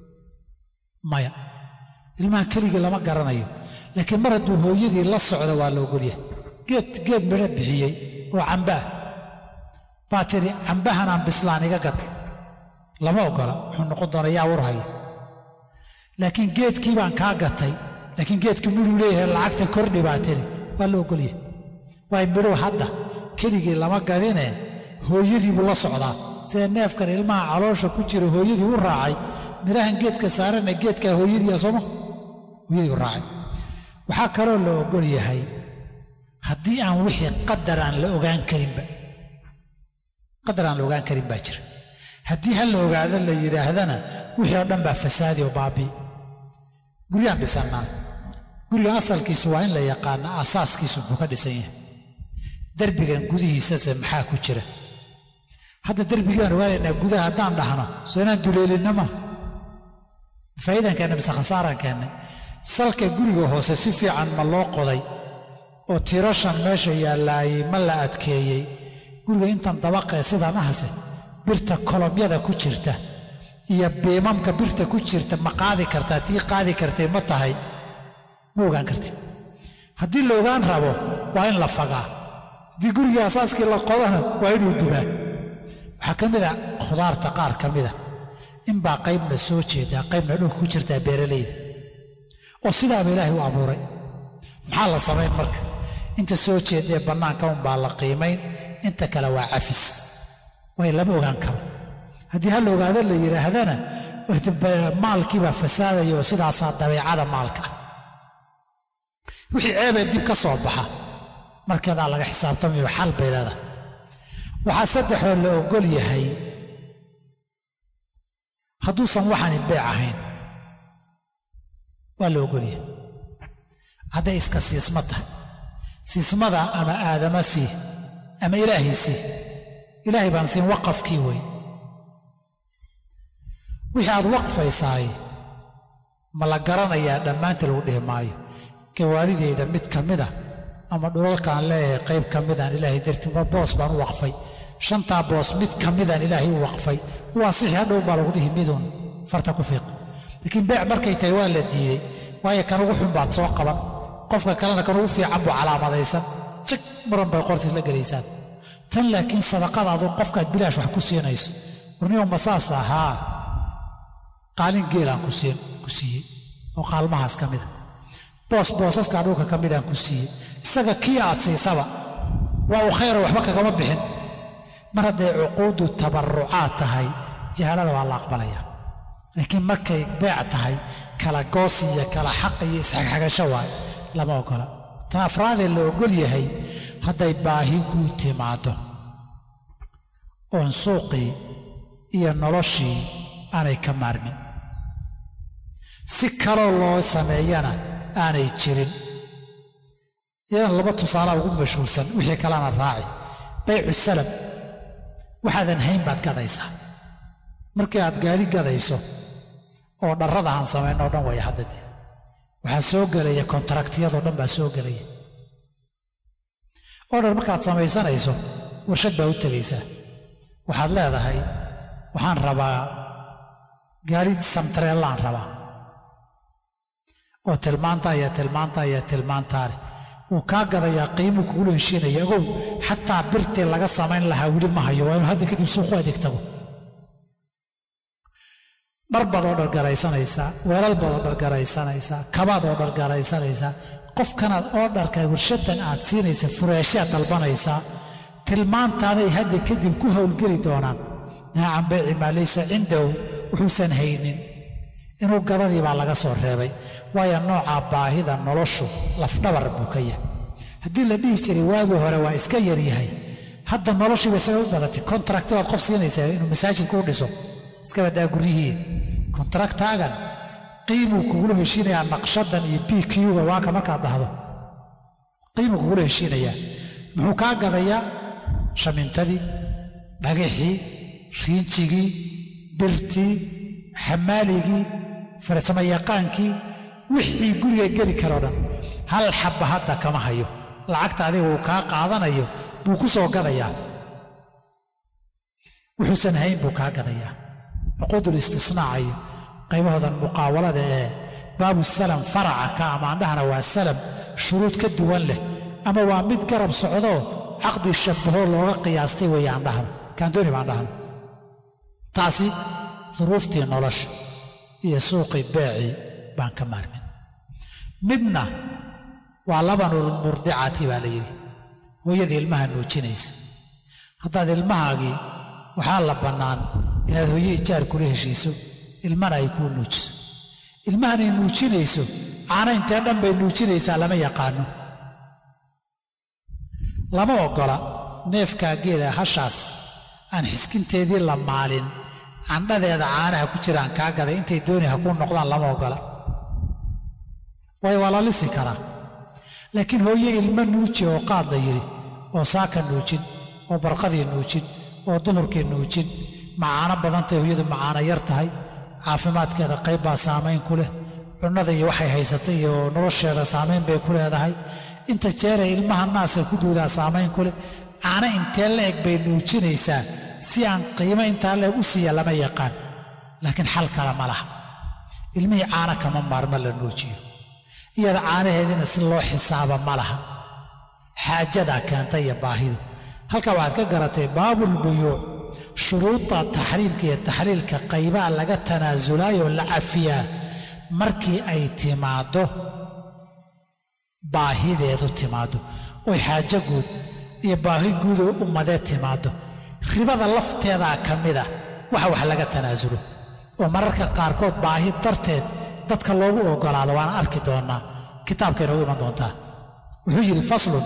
maya ilmaha keligii lama garanayo laakiin mar hadduu hooyadii la socdo waa la ogol yahay geed midho bixiyey oo camba ah baa tiri cambahanaan bislaan iga gad lama ogola wuxuu noqon doonaa yaa warhaya laakiin geedkii baan kaa gatay laakiin geedku midhuu leeyahay lacagta kordhi baa tiri waa la ogol yahay waay midhow hadda keligii lama gadine hooyadii buu la socdaa sida neefkan ilmaha caloosha ku jira hooyadii u raacay midhahan geedka saarana geedkaa hooyadii sooma hooyadii u raacay waxaa kaloo la ogol yahay haddii aan wixii qadar aan la ogaan karinba qadar aan la ogaan karin baa jira haddii hal la ogaado la yidhaahdana wixii oo dhan baa fasaadi oo baabii guryaan dhisannaa guriga asalkiisu waa in la yaqaana asaaskiisu muxuu ka dhisan yahay derbigan gudihiisase maxaa ku jira hadda derbigaan ogaanaynaa gudaha haddaan dhahno soo inaan duleelinna ma faa'iidaan keennay mise khasaaraan keennay salka guriga hoose si fiican ma loo qoday oo tirashan meesha yaallaayey ma la adkeeyey guriga intan dabaqee sidaan ahase birta kolomyada ku jirta iyo biimamka birta ku jirta ma qaadi kartaa tii qaadi kartay ma tahay ma ogaan kartid haddii la ogaan rabo waa in la fagaa haddii guriga asaaskii la qodana waa inuu dumaa waxaa ka mid a khudaarta qaar ka mida inbaa qaybna soo jeedaa qaybna dhulka ku jirtaa beeralayda oo sidaaba ilaahay u abuuray maxaa la samayn marka inta soo jeedee bannaanka unbaa la qiimayn inta kale waa cafis way lama ogaan karo haddii hal ogaado la yidhaahdana maalkiibaa fasaadaya oo sidaasaa dabeecada maalka ah wixii ceebee dib ka soo baxa markeedaa laga xisaabtamayo xal bay leedahay waxaa saddexoo la ogol yahay hadduusan waxaani beec ahayn waa la ogol yahay hadday iska siisma tahay siismada ama aadama sii ama ilaahay sii ilaahay baan siin waqafkii wey wixii aad waqfaysaay ma la garanayaa dhammaantii lagu dhihi maayo gawaarideeda mid ka mid ah ama dhulalkaan leeyahay qayb ka mid aan ilaahay dartii boos baan u waqfay shantaa boos mid ka midaan ilaahay u waqfay waa sixi hadhow baa lagu dhihi miduun farta ku fiiq laakiin beec markay tahay waa la diiday waayo kan ugu xun baad soo qaban qofka kalena kan ugu fiican buu calaamadaysan jig muran bay qortiis la gelaysaan tan laakiin sadaqadaadu qofkaad bilaash wax ku siinayso warniyow masaas ahaa qaalin geelaan ku siiyey oo qaalmahaas ka mida boosaskaa dhulka ka midaan ku siiyey isaga kii aad siisaba waa u khayra waxba kagama bixin mar hadday cuquudu tabarrucaad tahay jahaalada waa la aqbalaya laakiin markay beec tahay kala goos iyo kala xaq iyo isxagxagasho waay lama ogola tan afraadee la ogol yahay hadday baahi guud timaado oon suuqii iyo noloshii aanay ka maarmin si kaloo loo sameeyana aanay jirin iyadan laba tusaala ugu mashhuulsan wixii kalena raaci baycu salam waxaadan hayn baad gadaysaa markii aad gaari gadayso oo dharrada aan samayn oo dhan way haddadii waxaa soo gelaya kontraktiyadoo dhan baa soo gelaya oo dhar markaad samaysanayso warshad baa u tegaysaa waxaad leedahay waxaan rabaa gaari samtareellaan rabaa oo tilmaantaa leh wuu kaa gadayaa qiimuu kugula heshiinaya ogow xataa birtii laga samayn lahaa weli ma hayo waa inuu hadda kadib suuqu adeegtago dhar baad oo dhargaraysanaysaa weelal baad oo dhargaraysanaysaa kabaad oo dhargaraysanaysaa qofkanaad oo dharka warshadan aad siinaysa fureeshaad dalbanaysaa tilmaantaaday hadda kadib ku howlgeli doonaan naacan bayci maa laysa cindahu wuxuusan haynin inuu gadadii baa laga soo reebay waayo noocaa baahida noloshu lafdhabar buu ka yahay haddii la dhihi jiray waagii hore waa iska yaryahay hadda noloshiiba isaga u badatay kontrakti baad qof siinaysaa inuu masaajidka u dhiso iska badaa guryihii kontraktaagan qiimuu kugula heshiinayaa naqshadan iyo bq-ga waaka markaad dhahdo qiimuu kugula heshiinayaa muxuu kaa gadayaa shamintadii dhagaxii riinjigii birtii xamaaligii farsamayaqaankii wixii guriga geli karoo dhan hal xabba hadda kama hayo lacagta adiga uu kaa qaadanayo buu ku soo gadayaa wuxuusan hayn buu kaa gadayaa cuquudul istisnaaca iyo qaybahoodan muqaawalada ee baabu salam faraca ka ama andhahana waa salam shuruud ka duwan leh ama waa mid garab socdoo caqdi shabbahoo looga qiyaastay weeye andhahana kaandooni baan dhahana taasi duruuftii nolosha iyo suuqii beecii baan ka maarmin midna waa labanul murdicati baa la yidhi hooyadii ilmaha nuujinaysa haddaad ilmahaagii waxaa la bannaan inaad hooye ijaar kula heshiiso ilmana ay kuu nuujiso ilmahanay nuujinayso caana intee dhan bay nuujinaysaa lama yaqaano lama oggola neefkaa geela hashaas aan xiskinteedii la maalin candhadeeda caanaha ku jiraan kaa gaday intay dooni ha kuu noqdaan lama oggola waayo waa la lisi karaa laakiin hooye ilmo nuuji oo qaad la yidhi oo saaka nuujin oo barqadii nuujin oo duhurkii nuujin macaano badantay hooyadu macaano yar tahay caafimaadkeeda qayb baa saamayn ku leh cunnada iyo waxay haysatay iyo nolosheeda saamayn bay ku leedahay inta jeeray ilmaha naaska ku duudaa saamayn ku leh caano intee la eg bay nuujinaysaa si aan qiimo intaa la eg u siiya lama yaqaan laakiin xal kale ma laha ilmihii caano kama maarma la nuujiyo iyada caanaheediina si loo xisaaba ma laha xaajadaa keentay iyo baahidu halkaa waxaad ka garatay baabulbuyuuc shuruuda taxriimka iyo taxliilka qaybaa laga tanaasulaayoo la cafiyaa markii ay timaaddo baahideedu timaaddo oy xaajo guud iyo baahi guudoo ummadee timaaddo ribada lafteedaa ka mida waxa wax laga tanaasulo oo mararka qaarkood baahi darteed dadka loogu oggolaado waana arki doonnaa kitaabkay noogu iman doontaa wuxuu yidhi faslun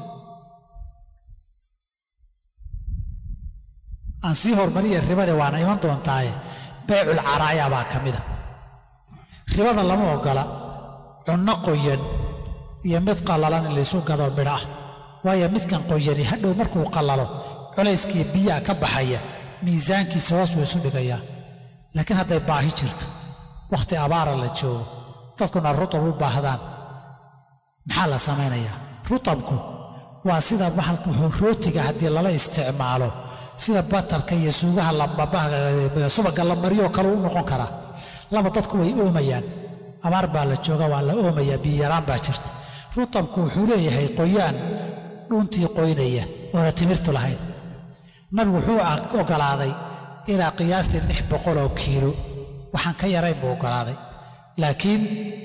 aan sii hormariya ribade waana iman doontaaye baycul caraaya baa ka mida ribada lama oggola cunno qoyan iyo mid qallalan in laysu gadoo midho ah waayo midkan qoyani hadhow markuu qallalo culayskii biyaha ka baxaya miisaankiisa hoos buu isu dhigayaa laakiin hadday baahi jirto wakhti abaara la joogo dadkuna rutab u baahdaan maxaa la samaynayaa rutabku waa sida bahalka rootiga haddii lala isticmaalo sida batarka iyo suugaha subaga la mariyo kale u noqon karaa laba dadku way oomayaan abaar baa la jooga waa la oomayaa biyaraan baa jirta rutabku wuxuu leeyahay qoyaan dhuntii qoynaya oona timirtu lahayn nabigu wuxuu ogolaaday ilaa qiyaastii 600 oo kiilo waxaan ka yarayn buu ogolaaday laakiin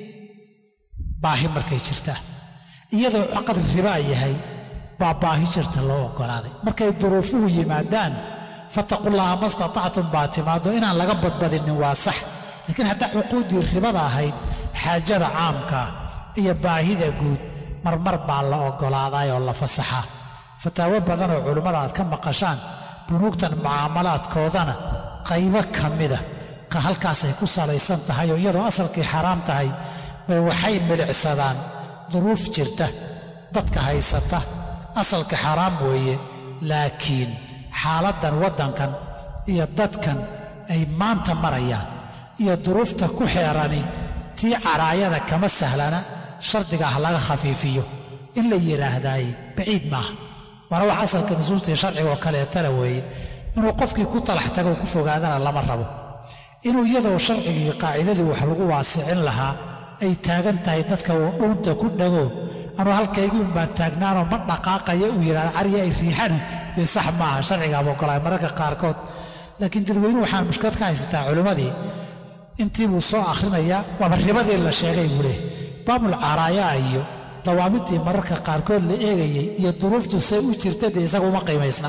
baahi markay jirtaa iyadoo qadar ribaa yahay baa baahi jirta loo ogolaaday markay duruufuhu yimaadaan fattaqullaha mastatactum baa timaado inaan laga badbadinin waa sax laakiin haddaa cuquudii ribada ahayd xaajada caamka iyo baahida guud marmar baa la ogolaadaayoo la fasaxaa fataawo badanoo culimmada aad ka maqashaan bunuugtan mucaamalaadkoodana qaybo ka mida halkaasay ku salaysan tahay oo iyadoo asalkii xaraam tahay bay waxay milicsadaan duruuf jirta dadka haysata asalka xaraam weeye laakiin xaaladdan waddankan iyo dadkan ay maanta marayaan iyo duruufta ku xeerani tii caraayada kama sahlana shardiga ah laga khafiifiyo in la yidhaahdaay baciid maaha waana wax asalka nusuusta iyo sharciga oo kaleetana weeye inuu qofkii ku talax tago ku fogaadana lama rabo inuu iyadoo sharcigii iyo qaacidadii wax lagu waasicin lahaa ay taagan tahay dadka uu dhuunta ku dhago anuu halkaygii unbaa taagnaanoo ma dhaqaaqaya uu yidhahda cariya ay riixana dee sax maaha sharcigaaba ogolaay mararka qaarkood laakiin dadweynuhu waxaan mushkilad ka haysataa culimmadii intii buu soo akhrinayaa waaba ribadii la sheegay buu leehay baabul caraayaa iyo dawaamintii mararka qaarkood la eegayay iyo duruuftu say u jirta dee isaga uma qiimaysna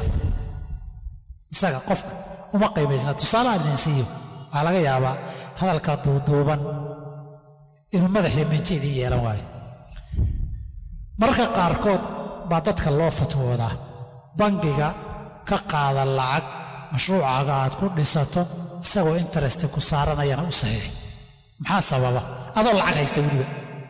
isaga qofka uma qiimaysna tusaale aan idin siiyo waxaa laga yaabaa hadalka duuduuban inuu madaxii minji idin yeelan waayo mararka qaarkood baa dadka loo fatwoodaa bangiga ka qaada lacag mashruucaaga aad ku dhisato isagoo interesti ku saaranayana u saxiix maxaa sababa adoo lacag haysta weliba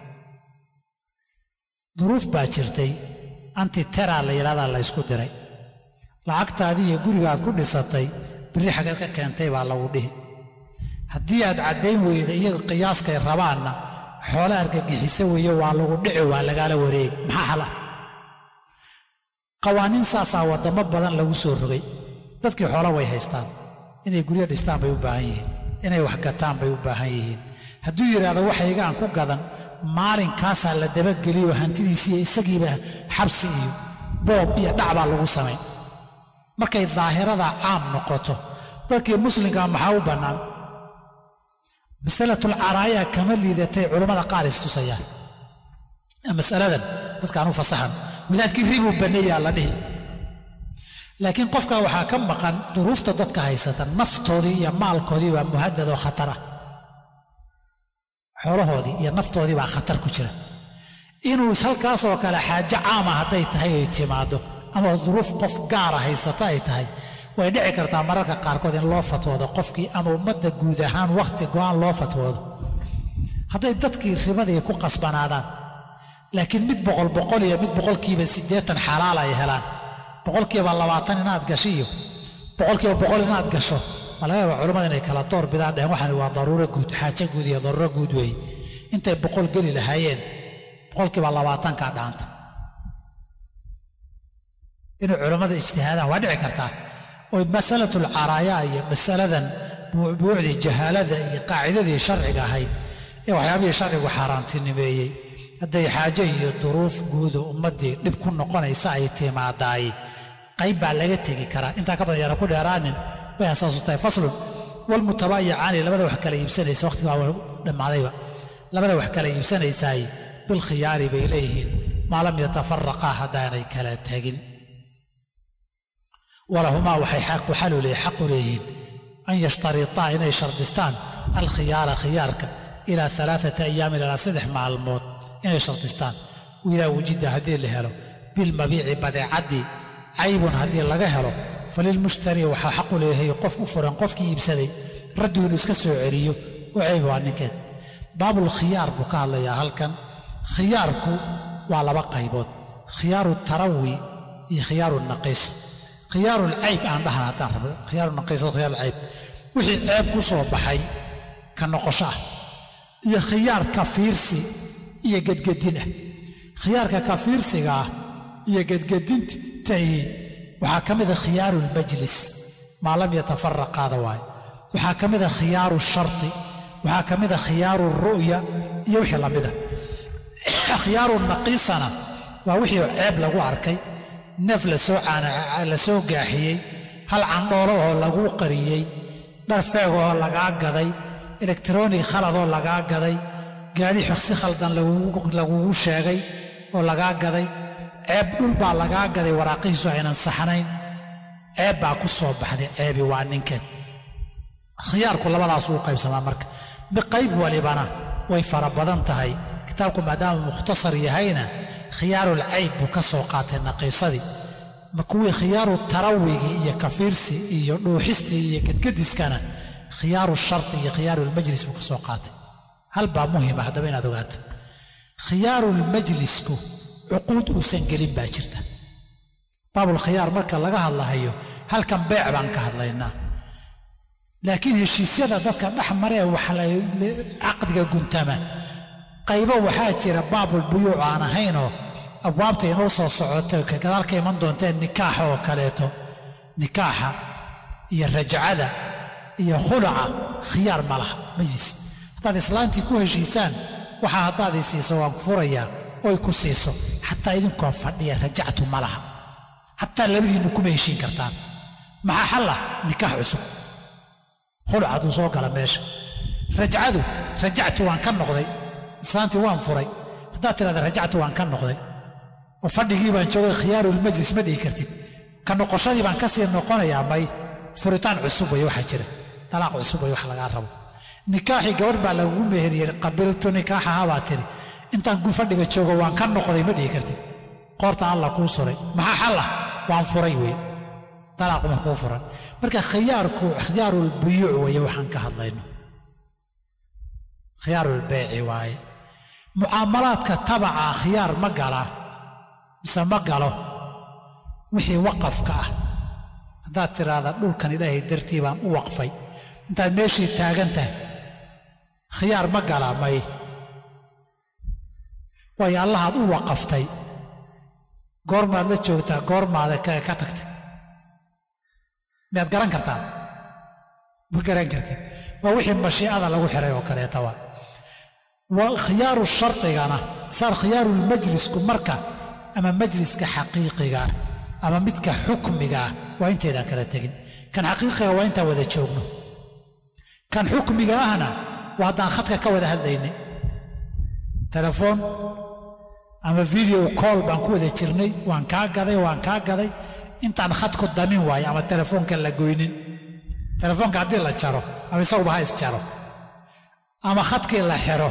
duruuf baa jirtay antitera la yidhahdaa la ysku diray lacagtaadii iyo guriga aad ku dhisatay birri xageed ka keentay baa lagu dhihi haddii aad caddayn weyda iyaga qiyaaskay rabaanna xoolo argagixisa weeye waa lagu dhici waa lagaala wareegi maxaa hala qawaaniin saasaa waddamo badan lagu soo rogay dadkii xoolo way haystaan inay guryo dhistaan bay u baahan yihiin inay wax gataan bay u baahan yihiin hadduu yidhaahdo waxayga aan ku gadan maalinkaasaa la dabageliyo hantidiisiiyo isagiiba xabsi iyo boob iyo dhacbaa lagu samayn markay daahirada caam noqoto dadkii muslimkaa maxaa u bannaan masalatul caraaya kama liidatay culammada qaar istusayaan mas'aladan dadkaan u fasaxan wadaadkii ribuu banneeyaa la dhihi laakiin qofkaa waxaa ka maqan duruufta dadka haysata naftoodii iyo maalkoodii waa muhadad oo khatar ah xoolahoodii iyo naftoodii baa khatar ku jira inuu halkaasoo kale xaajo caama hadday tahay ay timaado ama duruuf qof gaara haysata ay tahay way dhici kartaa mararka qaarkood in loo fatwoodo qofkii ama ummadda guud ahaan wakhti go'aan loo fatwoodo hadday dadkii ribadii ku qasbanaadaan laakiin mid boqol iyo mid boqolkiiba 80 xalaal ay helaan boqolkiiba 20 inaad gasho iyo boqolkiiba 100 inaad gasho waa laga yaabaa culimmada inay kala door bidaan dhehen waxaan waa daruuro guud xaajo guud iyo daruuro guud weeye intay 100 geli lahaayeen boqolkiiba 20 kaa dhaanta inuu culimmada ijtihaadaan waa dhici kartaa oo masalatul caraaya iyo masaladan buucdii jahaalada iyo qaacidadii sharciga ahayd ee waxyaabihii sharcigu xaaraantinimeeyey hadday xaajo iyo duruuf guud oo ummaddii dhib ku noqonaysa ay timaadaay qayb baa laga tegi karaa intaa ka badan yaana ku dheeraanin bay asaasu tahay faslun walmutabaayicaani labada wax kala iibsanaysa waqtigaa dhammaadayba labada wax kala iibsanaysaay bilkhiyaari bay leeyihiin maa lam yatafaraqaa haddaanay kala tegin walahumaa waxay xaqu leeyihiin an yashtaritaa inay shardistaan alkhiyaara khiyaarka ilaa 3 ayaamin ilaa 3 maalmood inay shardistaan idaa wujida haddii la helo bilmabiici badeecaddii caybun haddii laga helo falilmushtari waxaa xaqu leeyahay qof u furan qofkii iibsaday raddu inuu iska soo celiyo u cayb waa ninkeed baabul khiyaar buu ka hadlayaa halkan khiyaarku waa 2 qaybood khiyaaru tarawi iyo khiyaaru naqiis khiyaaru alcayb aan dhahna haddaan rabno khiyaaru naqiis khiyaaru alcayb wixii ceeb ku soo baxay ka noqosho ah iyo khiyaarka fiirsi iyo gedgedin ah khiyaarka kafiirsiga iyo gedgedinta waxaa ka mid ah khiyaarul majlis maa lam yatafaraq qaada waaye waxaa ka mid ah khiyaaru sharti waxaa ka mid ah khiyaaru ru'ya iyo wixii la mid ah khiyaaru naqiisana waa wixii ceeb lagu arkay neef la soo gaaxiyey hal candhoolo oo lagu qariyey dhar feeg oo lagaa gaday elektroonig khaladoo lagaa gaday gaadhi si khaldan lagugu sheegay oo lagaa gaday ceeb dhul baa lagaa gaday waraaqihiisu aynan saxnayn ceeb baa ku soo baxday ceebi waa ninkeed khiyaarku labadaas uu qaybsamaa marka biqayb walibana way fara badan tahay kitaabku maadaama mukhtasar yahayna khiyaarul cayb buu ka soo qaatay naqiisadii ma kuwii khiyaaru tarawigii iyo kafiirsi iyo dhuuxistii iyo gedgediskana khiyaaru sharti iyo khiyaarul majlis buu ka soo qaatay hal baa muhima haddaba inaad ogaato khiyaarul majlisku cuquud uusan gelin baa jirta baabul khiyaar marka laga hadlahayo halkan beec baan ka hadlaynaa laakiin heshiisyada dadka dhex maree waxa caqdiga guntama qaybo waxaa jira baabul buyuuc aan ahaynoo abwaabta inoo soo socoto gadaal ka iman doonteen nikaaxa oo kaleeto nikaaxa iyo rajcada iyo khulaca khiyaar ma laha majlis haddaad islaantii ku heshiisaan waxaa haddaad i siiso waan ku furayaa oy ku siiso xataa idinkoo fadhiya rajactu ma laha xataa labadiinnu kuma heshiin kartaan maxaa xalla nikaax cusub khulcaduu soo gala meesha rajactu waan ka noqday islaantii waan furay haddaad tidhahda rajactu waan ka noqday oo fadhigii baan joogay khiyaarul majlis ma dhihi kartid ka noqoshadii baan ka sii noqonayaa may furitaan cusub way waxaa jira talaaq cusub way wax lagaa rabo nikaaxii gabadh baa lagugu meheriyey qabiltu nikaaxaha baa tiri intaan ku fadhiga joogo waan ka noqday ma dhihi kartid qoorta alla kuu suray maxaa xalla waan furay wey talaaq ma kuu furan marka khiyaarku khiyaarul buyuuc weeye waxaan ka hadlayno khiyaarul beeci waaye mucaamalaadka tabaca khiyaar ma galaa mise ma galo wixii waqafka ah haddaad tiraahda dhulkan ilaahay dartii baan u waqfay intaad meeshii taagan tahay khiyaar ma galaa may waayo allahaad u waqaftay goormaad la joogtaa goormaada ka tagtay miyaad garan kartaa ma garan kartid waa wixii mashiicada lagu xiray oo kaleeta waa khiyaaru shardigana saar khiyaarul majlisku marka ama majliska xaqiiqiga ama midka xukmiga waa inteedaan kala tegin kan xaqiiqiga waa intaan wada joogno kan xukmiga ahna waa haddaan khadka ka wada hadlaynay telefoon ama video call baan ku wada jirnay waan kaa gaday intaan khadku damin waayo ama telefoonka la goynin telefoonka haddii la jaro ama isaguba ha isjaro ama khadkii la xiro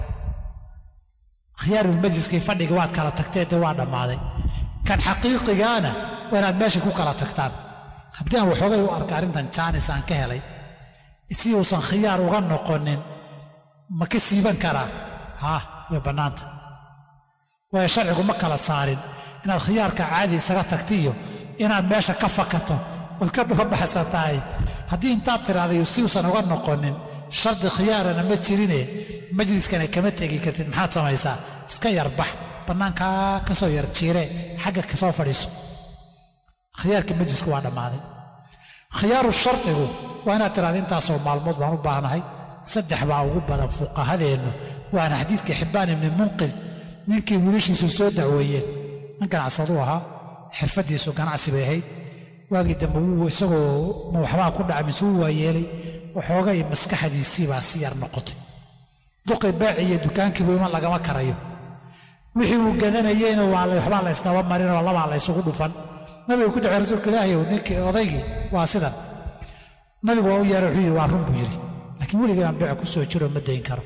khiyaarul majliskii fadhiga waad kala tagtee dee waa dhammaaday kan xaqiiqigaana waa inaad meesha ku kala tagtaan haddii aan waxoogay u arka arrintan jaanis aan ka helay si uusan khiyaar uga noqonin ma ka siiban karaa haa way bannaanta waayo sharcigu ma kala saarin inaad khiyaarka caadi isaga tagtiyo inaad meesha ka fakato ood ka dhugabaxsan tahay haddii intaad tiraahdayo si uusan uga noqonin shardi khiyaarana ma jirine majliskana kama tegi kartid maxaad samaysaa iska yarbax bannaankaa ka soo yar jiire xagga ka soo fadhiiso khiyaarka majlisku waa dhammaaday khiyaaru shardigu waa inaad tiraahda intaasoo maalmood baan u baahnahay 3 baa ugu badan fuqahadeennu waana xadiidkii xibbaan ibni munqid ninkii wiilashiisu soo dacweeyeen nin ganacsadu ahaa xirfadiisu ganacsi bay ahayd waagii dambe wuu isagoo waxbaa ku dhacay mise wuu waayeelay waxoogay maskaxdiisii baa si yar noqotay duqi baaci iyo dukaankiibu iman lagama karayo wixii uu gadanayeyna waxbaa la isdaba marin oo labaa la isugu dhufan nabigu ku dacay rasuulka ilaahay ninkii odaygii waa sidan nabigu waa u yeeray wuxuu yidhi waa run buu yidhi laakiin weligii aan beeca ku soo jiro ma dayn karo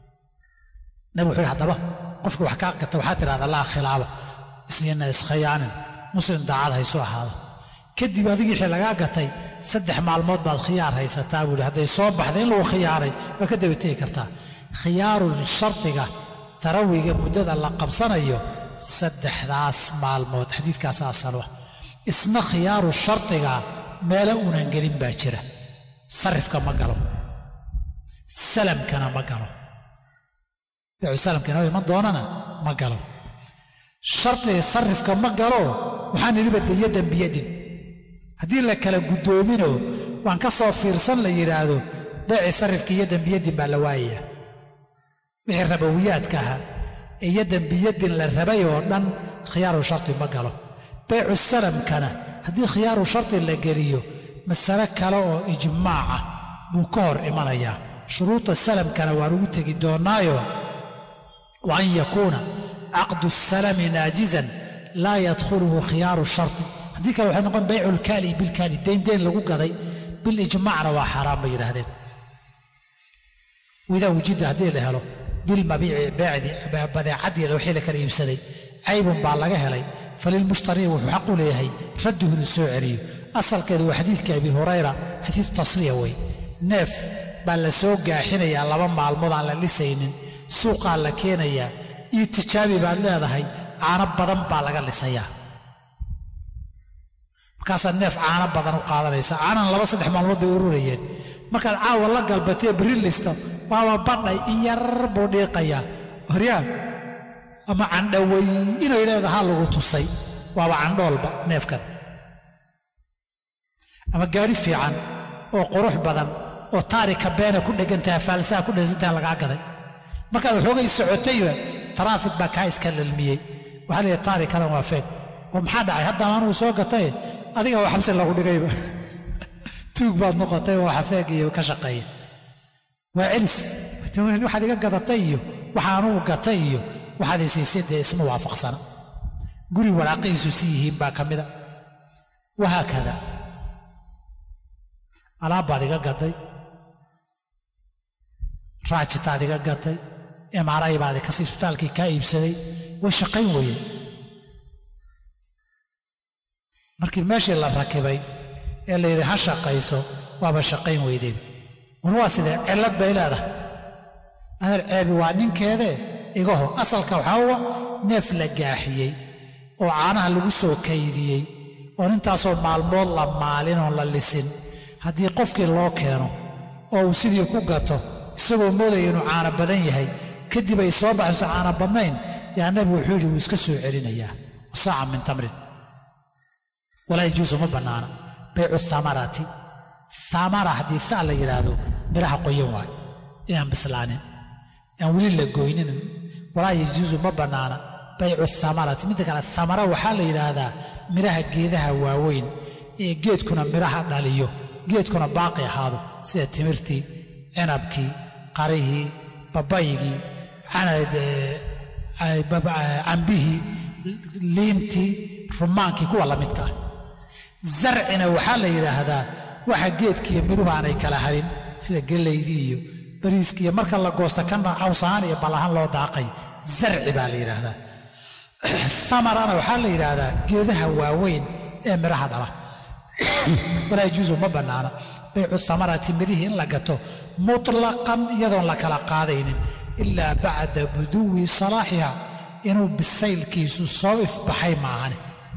nabigu wuxuu yidhi haddaba qofka wax kaa gata waxaa tidhahda laa khilaaba isnina iskhiyaanin muslim daacad haysu ahaado kadib adigii wixii lagaa gatay 3 maalmood baad khiyaar haysataa buu yidhi hadday soo baxday in lagu khiyaaray waa ka daba tegi kartaa khiyaarul shardiga tarawiga muddada la qabsanayo 3 maalmood xadiidkaas asal isna khiyaaru shardiga meelo unan gelin baa jira sarifka ma galo salamkana ma galo beecu salamkana iman doonana ma galo sharti sarifka ma galo waxaan nidhiba yadan biyadin haddii la kala guddoominoo waan ka soo fiirsan la yidhaahdo beeci sarifka yadan biyadin baa la waayaya wixii rabowiyaadka ahaa ee yadan biyadin la rabay oo dhan khiyaaru sharti ma galo beecu salamkana haddii khiyaaru sharti la geliyo masale kale oo ijmaaca buu ka hor imanayaa shuruuda salamkana waan ugu tegi doonaayo wa an yakuuna caqdu salami naajizan laa yadkhuluhu khiyaaru sharti haddii kale waxay noqon baycu lkaali bilkaali deyn lagu gaday bilijmaacna waa xaaraan bay yidhaahdeen widaa wujida haddii la helo bilmabiici badeecadii wixii la kala iibsaday caybun baa laga helay falilmushtari wuxuu xaq u leeyahay radduhu inuu soo celiyo asalkeedu waa xadiidka abi hurayra xadiidu tasriya wey neef baa la soo gaaxinayaa 2 maalmood aan la lisaynin suuqaa la keenayaa ii tijaabi baad leedahay caano badan baa laga lisayaa markaasaa neef caano badan u qaadanaysa caanan 2-3 maalmood bay ururayeen markaad caawa la galbatee beri listo waaba badhay iyar buu dhiiqayaa horyaa ama candhaway inay leedahaa lagu tusay waaba candhoolba neefkan ama gaari fiican oo qurux badan oo taarika beena ku dhegantahay faalsaha ku dhegantahay lagaa gaday markaad waxoogay socotayba taraafik baa kaa iska lalmiyey waxaa leeyahay taarikadan waa feeg oo maxaa dhacay haddaan anuu soo gatay adiga waa xabsi lagu dhigayba tuug baad noqotay oo xafeeg iyo ka shaqeeya waa celis waxaad iga gadatay iyo waxaanugu gatay iyo waxaad isiisay dee isma waafaqsana guri waraaqihiisu si yihiin baa ka mida wahaakada alaabbaad iga gaday raajitaad iga gatay MRI baad kasi isbitaalkii kaa iibsaday way shaqayn weye markii meeshii la rakibay ee la yidhi ha shaqayso waaba shaqayn weydeen war waa sidee cillad bay leedahay adar ceebi waa ninkeedee igaho asalka waxaa uwa neef la gaaxiyey oo caanaha lagu soo kaydiyey oo intaasoo maalmood la maalin oon la lisin haddii qofkii loo keeno oo uu sidii ku gato isagoo moodaya inuu caano badan yahay kadib ay soo baxayso caano badnayn yaa nebigu wuxuu yidhi wuu iska soo celinayaa wasaaca min tamrin walaa yajuusu ma bannaana baycu thamarati thamara haddii tha la yidhaahdo miraha qoyan waayo inaan bislaanin aan weli la goynin walaa yajuusu ma bannaana baycu thamarati midda kale thamara waxaa la yidhaahdaa miraha geedaha waaweyn ee geedkuna miraha dhaliyo geedkuna baaqi ahaado sida timirtii cinabkii qarihii babaygii cambihii liintii rumaankii kuwa la midka ah zarcina waxaa la yidhaahdaa waxa geedkiiyo midhuhu aanay kala harin sida gelaydii iyo bariiskii iyo marka la goosta kana cawsahaan iyo ballahaan loo daaqay zarci baa la yidhaahdaa thamarana waxaa la yidhaahdaa geedaha waaweyn ee midhaha dhala walaa yajuusu ma bannaana baycu thamarati midhihii in la gato mutlaqan iyadoon la kala qaadaynin ilaa bacda buduwi salaaxiha inuu bisaylkiisu soo ifbaxay maahane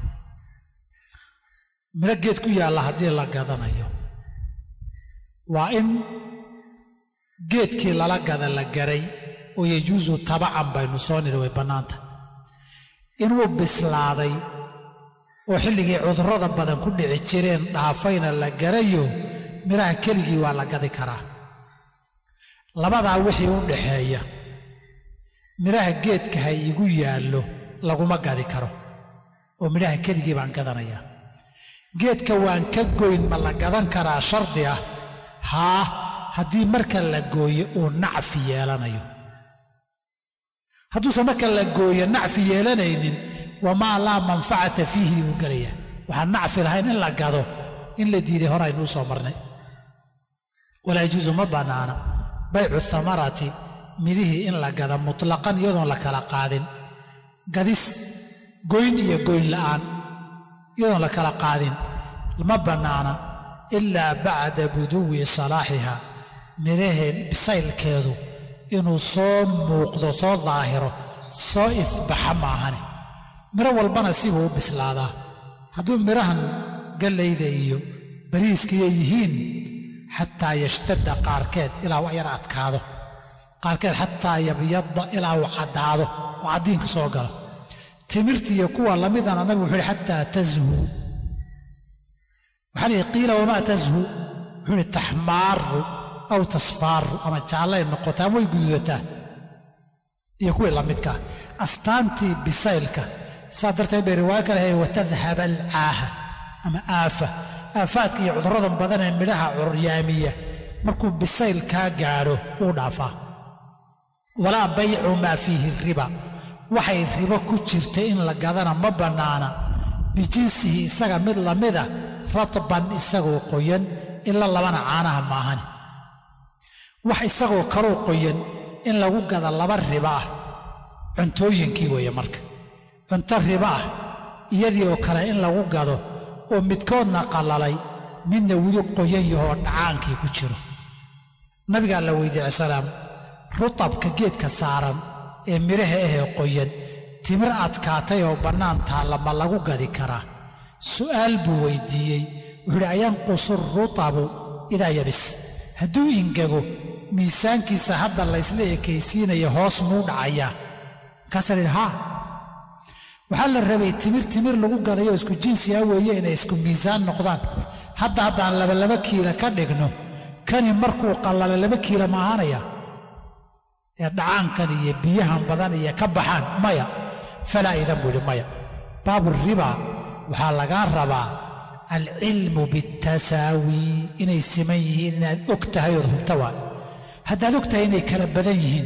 midho geed ku yaalla haddii la gadanayo waa in geedkii lala gada la garay oo yajuusu tabacan baynu soo nidhi way bannaanta inuu bislaaday oo xilligii cudurrada badan ku dhici jireen dhaafayna la garayo midhaha keligii waa la gadi karaa labadaa wixii u dhaxeeya midhaha geedka ha igu yaallo laguma gadi karo oo midhaha keligii baan gadanayaa geedka waan ka goyn ma la gadan karaa shardi ah haa haddii marka la gooyo uu nacfi yeelanayo hadduusan marka la gooyo nacfi yeelanaynin wamaa laa manfacata fiihi buu gelayaa waxaan nacfi lahayn in la gado in la diiday hore aynu u soo marnay walaa yajuusu ma bannaana baycu thamarati midhihii in la gada mutlaqan iyadoon la kala qaadin gadis goyn iyo goyn la'aan iyadoon la kala qaadin ma bannaana ilaa bacda buduwi salaaxiha midhaheen bisaylkeedu inuu soo muuqdo soo daahiro soo ifbaxa maahane midho walbana sibuu u bislaadaa hadduu midhahan gallayda iyo bariiskiiya yihiin xataa yashtadda qaarkeed ilaa uu yar adkaado qaarkeed xataa yabyadda ilaa uu caddaado oo caddiinka soo galo timirti iyo kuwa lamidana nabigu wuxuu xataa tazhu waxaa qiila wama tazhu wuxuu taxmaaru aw tasfaaru ama jaalay noqotaa way gududataa iyo kuwa lamidka astaantii bisaylka sadartay bay riwaaya kale ay watadhab al-aaha ama aafaadka iyo cudurrada badan ee midhaha curyaamiya markuu bisayl ka gaaro uu dhaafaa walaa bay'u ma fiihi riba waxay ribo ku jirtay in la gadana ma bannaana bijinsihi isaga mid lamida ratban isagoo qoyan ila labana caanaha maahani wax isagoo kaloo qoyan in lagu gada laba riba ah cuntooyinkii weeye marka cunto riba ah iyadii oo kale in lagu gado oo midkoodna qalalay midna wili qoyan yahoo dhacaankii ku jiro nabiga la weydiiyey salaam rutabka geedka saaran ee miraha ahee qoyan timir adkaatay oo bannaan taalla ma lagu gadi karaa su'aal buu weydiiyey wuxuu ayanqusu rutabu idaa yabis hadduu ingago miisaankiisa hadda laysla ekaysiinaya hoos muu dhacayaa kaasar haa waxaa la rabay timir lagu gadayo isku jinsi ah weeye inay isku miisaan noqdaan haddaan laba kiilo ka dhigno kani markuu qallalo 2 kiilo ma ahaanaya ee dhacaankan iyo biyahan badan iyo ka baxaan maya falaa idan buu maya baabu riba waxaa lagaa rabaa alcilmu bitasaawi inay siman yihiin inaad og tahay oo hubta waa haddaad og tahay inay kala badan yihiin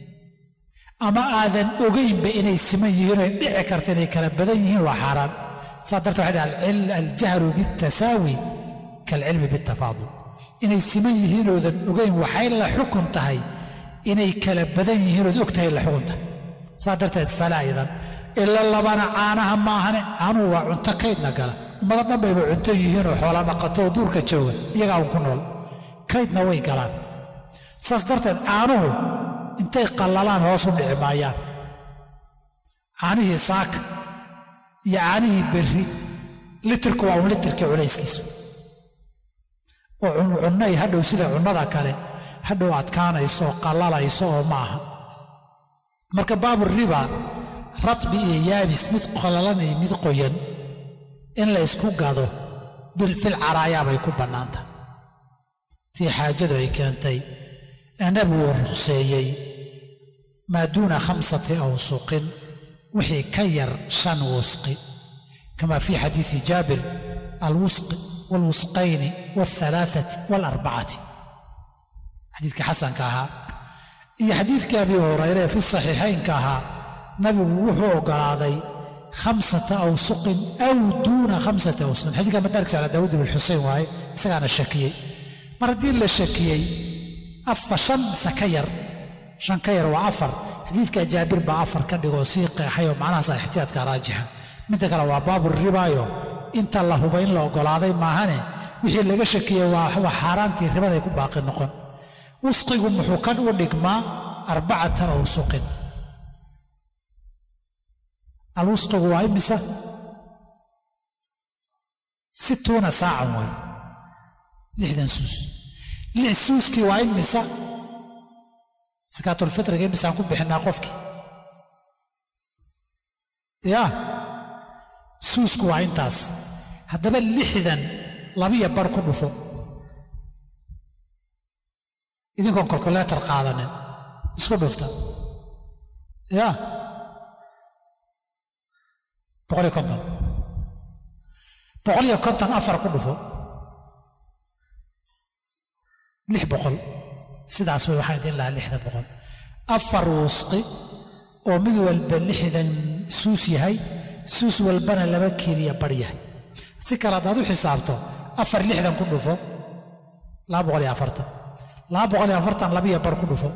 ama aadan ogaynba inay siman yihiin oo dhici karta inay kala badan yihiin waa xaaraan saa darteed waxay dhahaan aljahru bitasaawi kaalcilmi bitafaadul inay siman yihiin oodan ogayn waxay la xukun tahay inay kala badan yihiin ood og tahay la xukun tahay saa darteed falaa idan ila labana caanaha maahane caanuhu waa cunto kaydna gala ummado dhan bayba cunto yihiin oo xoola dhaqato oo duurka jooga iyagaa un ku nool kaydna way galaan saas darteed caanuhu intay qallalaan hoos u dhici maayaan caanihii saaka iyo caanihii berri litirku waa un litirkii culayskiisu oo cunnay hadhow sida cunnada kale hadhow adkaanayso oo qallalayso oo ma aha marka baabu riba ratbi iyo yaabis mid qallalan iyo mid qoyan in la isku gado bilfil caraayaa bay ku bannaanta tii xaajadu ay keentay ee nabigu ruqseeyey maa duuna 5 awsuqin wixii ka yar 5 wusqi kama fi xadiisi jaabir alwusqi والوسقين والثلاثة والأربعة حديث حسن كاها إيه حديث أبي هريرة في الصحيحين كاها نبي وحو قراضي 5 أوسق أو دون 5 أوسق حديث كما تركز على داود بن الحسين وهي سكان الشكيي مردين للشكيي أفشن سكير شنكير وعفر حديث كجابر بعفر كان يوسيق حيو معناها صحيح احتياط كراجحة من تكرا باب الربايو inta la hubo in la ogolaaday maahane wixii laga shakiyay waa xaaraantii ribada ay ku baaqi noqon usqigu muxuu kan u dhigmaa 4 awsuqin alwusqigu waa imisa 60 saaca way 60 suus 6 suuskii waa imisa zakaatul fitriga imisa ku bixinaa qofkii yaa suusku waa intaas haddaba 60 labiya bar ku dhufo idinkoon calculator qaadanin isku dhufta yaa 150 afar ku dhufo 600 sidaas way waxaan idin lahaa 600 afar wusqi oo mid walba 60 suus yahay suus walbana 2 kiiliya barya si kala daad u xisaabto 4 ku dhufo 240 labiya bar ku dhufo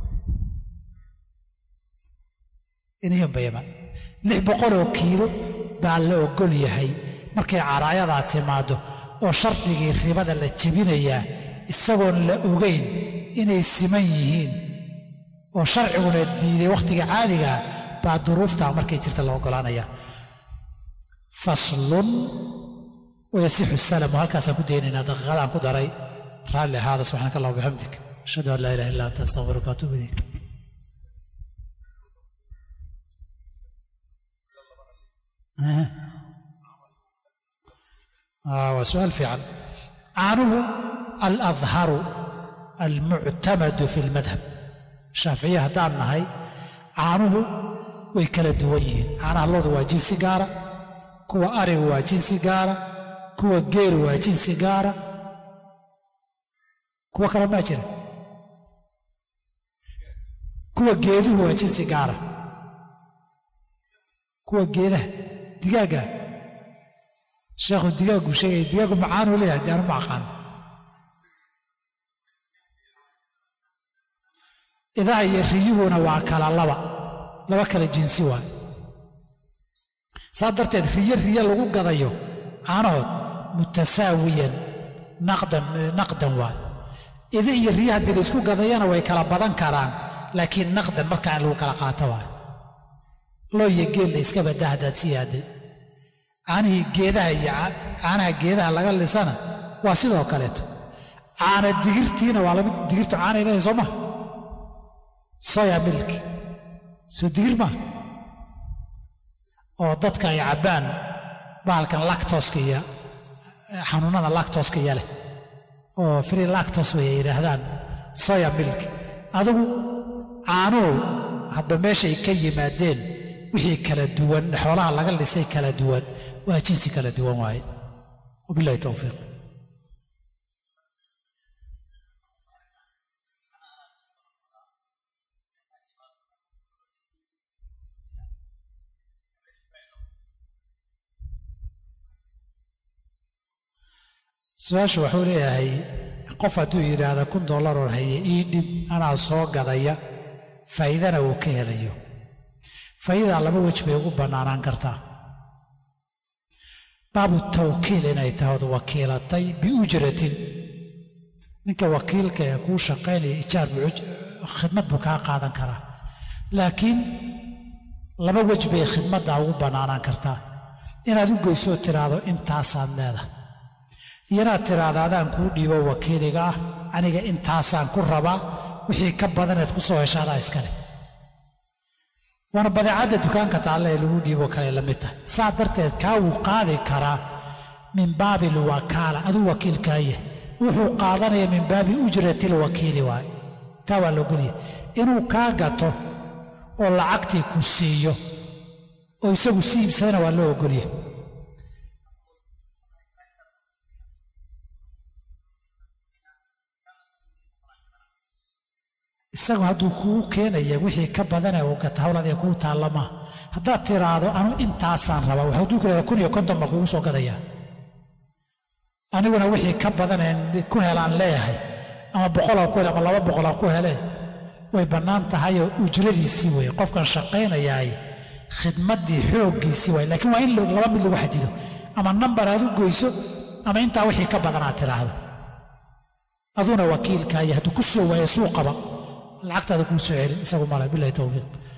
inihim bayma 600 kiilo baa la ogol yahay markay caraayada timaado oo shardigii ribada la jebinayaa isagoon la ogeyn inay siman yihiin oo sharciguna diiday waqtiga caadiga baa duruufta markay jirta la ogolaanaya فصل ويصح السلام وهل كاسا كديننا دقيقة عن كدري رالي هذا سبحانك الله وبحمدك أشهد أن لا إله إلا أنت أستغفرك وأتوب إليك وسؤال فعلا. عنه الأظهر المعتمد في المذهب الشافعية هدان نهي عنه ويكلا دوين عنها الله waa jinsi gaara kuwa ari waa jinsi gaara kuwa geer waa jinsi gaara kuwa kala ma jira kuwa geeduhu waa jinsi gaara kuwa geedaha digaaga sheekhu digaagu sheegay digaagu macaan u leeyahay diyaar ma aqaan idaa yariyuhuna waa kala laba kala jinsi waa sadarteed riya lagu gadayo caanahood mutasaawiyan naqdan waa idaa yariyaha hadii la isku gadayana way kala badan karaan laakiin naqdan markaa lagu kala qaato waa loo yegeel la iska badahdaad siyaaday caanihii geedaha iyo caanaha geedaha laga lisana waa sidoo kaleeto caana digirtiina waa lamid digirtu caana inay soo ma soya milk soo digir ma oo dadka ay cabaan baalkan lactose iyo xanuunada lactose iyo leh oo free lactose way yiraahdaan soya milk adigu caano hadba meeshay ka yimaadeen wixii kala duwan xoolaha laga lisay kala duwan waa jinsi kala duwan waaye wabillahi tawfiiq su'aashu wuxuu leeyahay qof hadduu yidhaahda $1 oo haye ii dhib anaa soo gadaya faa'iidana uu ka helayo faa'iida laba waj bay ugu bannaanaan kartaa baabu tawkiil inay tahay wakiilatay biujratin ninka wakiilka ee kuu shaqaynaya ijaar khidmad buu kaa qaadan karaa laakiin laba waj bay khidmadda ugu bannaanaan kartaa inaad u goysoo tiraahdo intaasaad leedahay inaad tiraahdo adaan kuu dhiibo wakiiliga ah aniga intaasaan ku rabaa wixii ka badaneed ku soo heshaadaa iskale waana badeecadda dukaanka taalle ee lagu dhiibo kale la mid tahay saa darteed kaa wuu qaadi karaa min baabi alwakaala aduu wakiilkaaya wuxuu qaadanaya min baabi ujrati alwakiili waaye taa waa la ogolyahay inuu kaa gato oo lacagtii ku siiyo oo isagu sii iibsadana waa loo ogolyahay isagu hadduu kuu keenaya wixii ka badanee uu gata hawladee kuu taallama haddaad tiraahdo anu intaasaan rabaa waxuu duu kaleeda 1,050 baa kugu soo gadayaa aniguna wixii ka badaneen ku helaan leeyahay ama 100 ku hele ama 200 ku hele way bannaan tahayoo ujradiisii weeye qofkan shaqaynayaay khidmaddii xooggiisii waay laakiin waa in laba mid lagu xadido ama nambar aad u goyso ama intaa wixii ka badan aad tiraahdo aduna wakiilkaaya hadduu ku soo waayo suuqaba lacagtaada kuu soo celin isagu mala billahi tawfiiq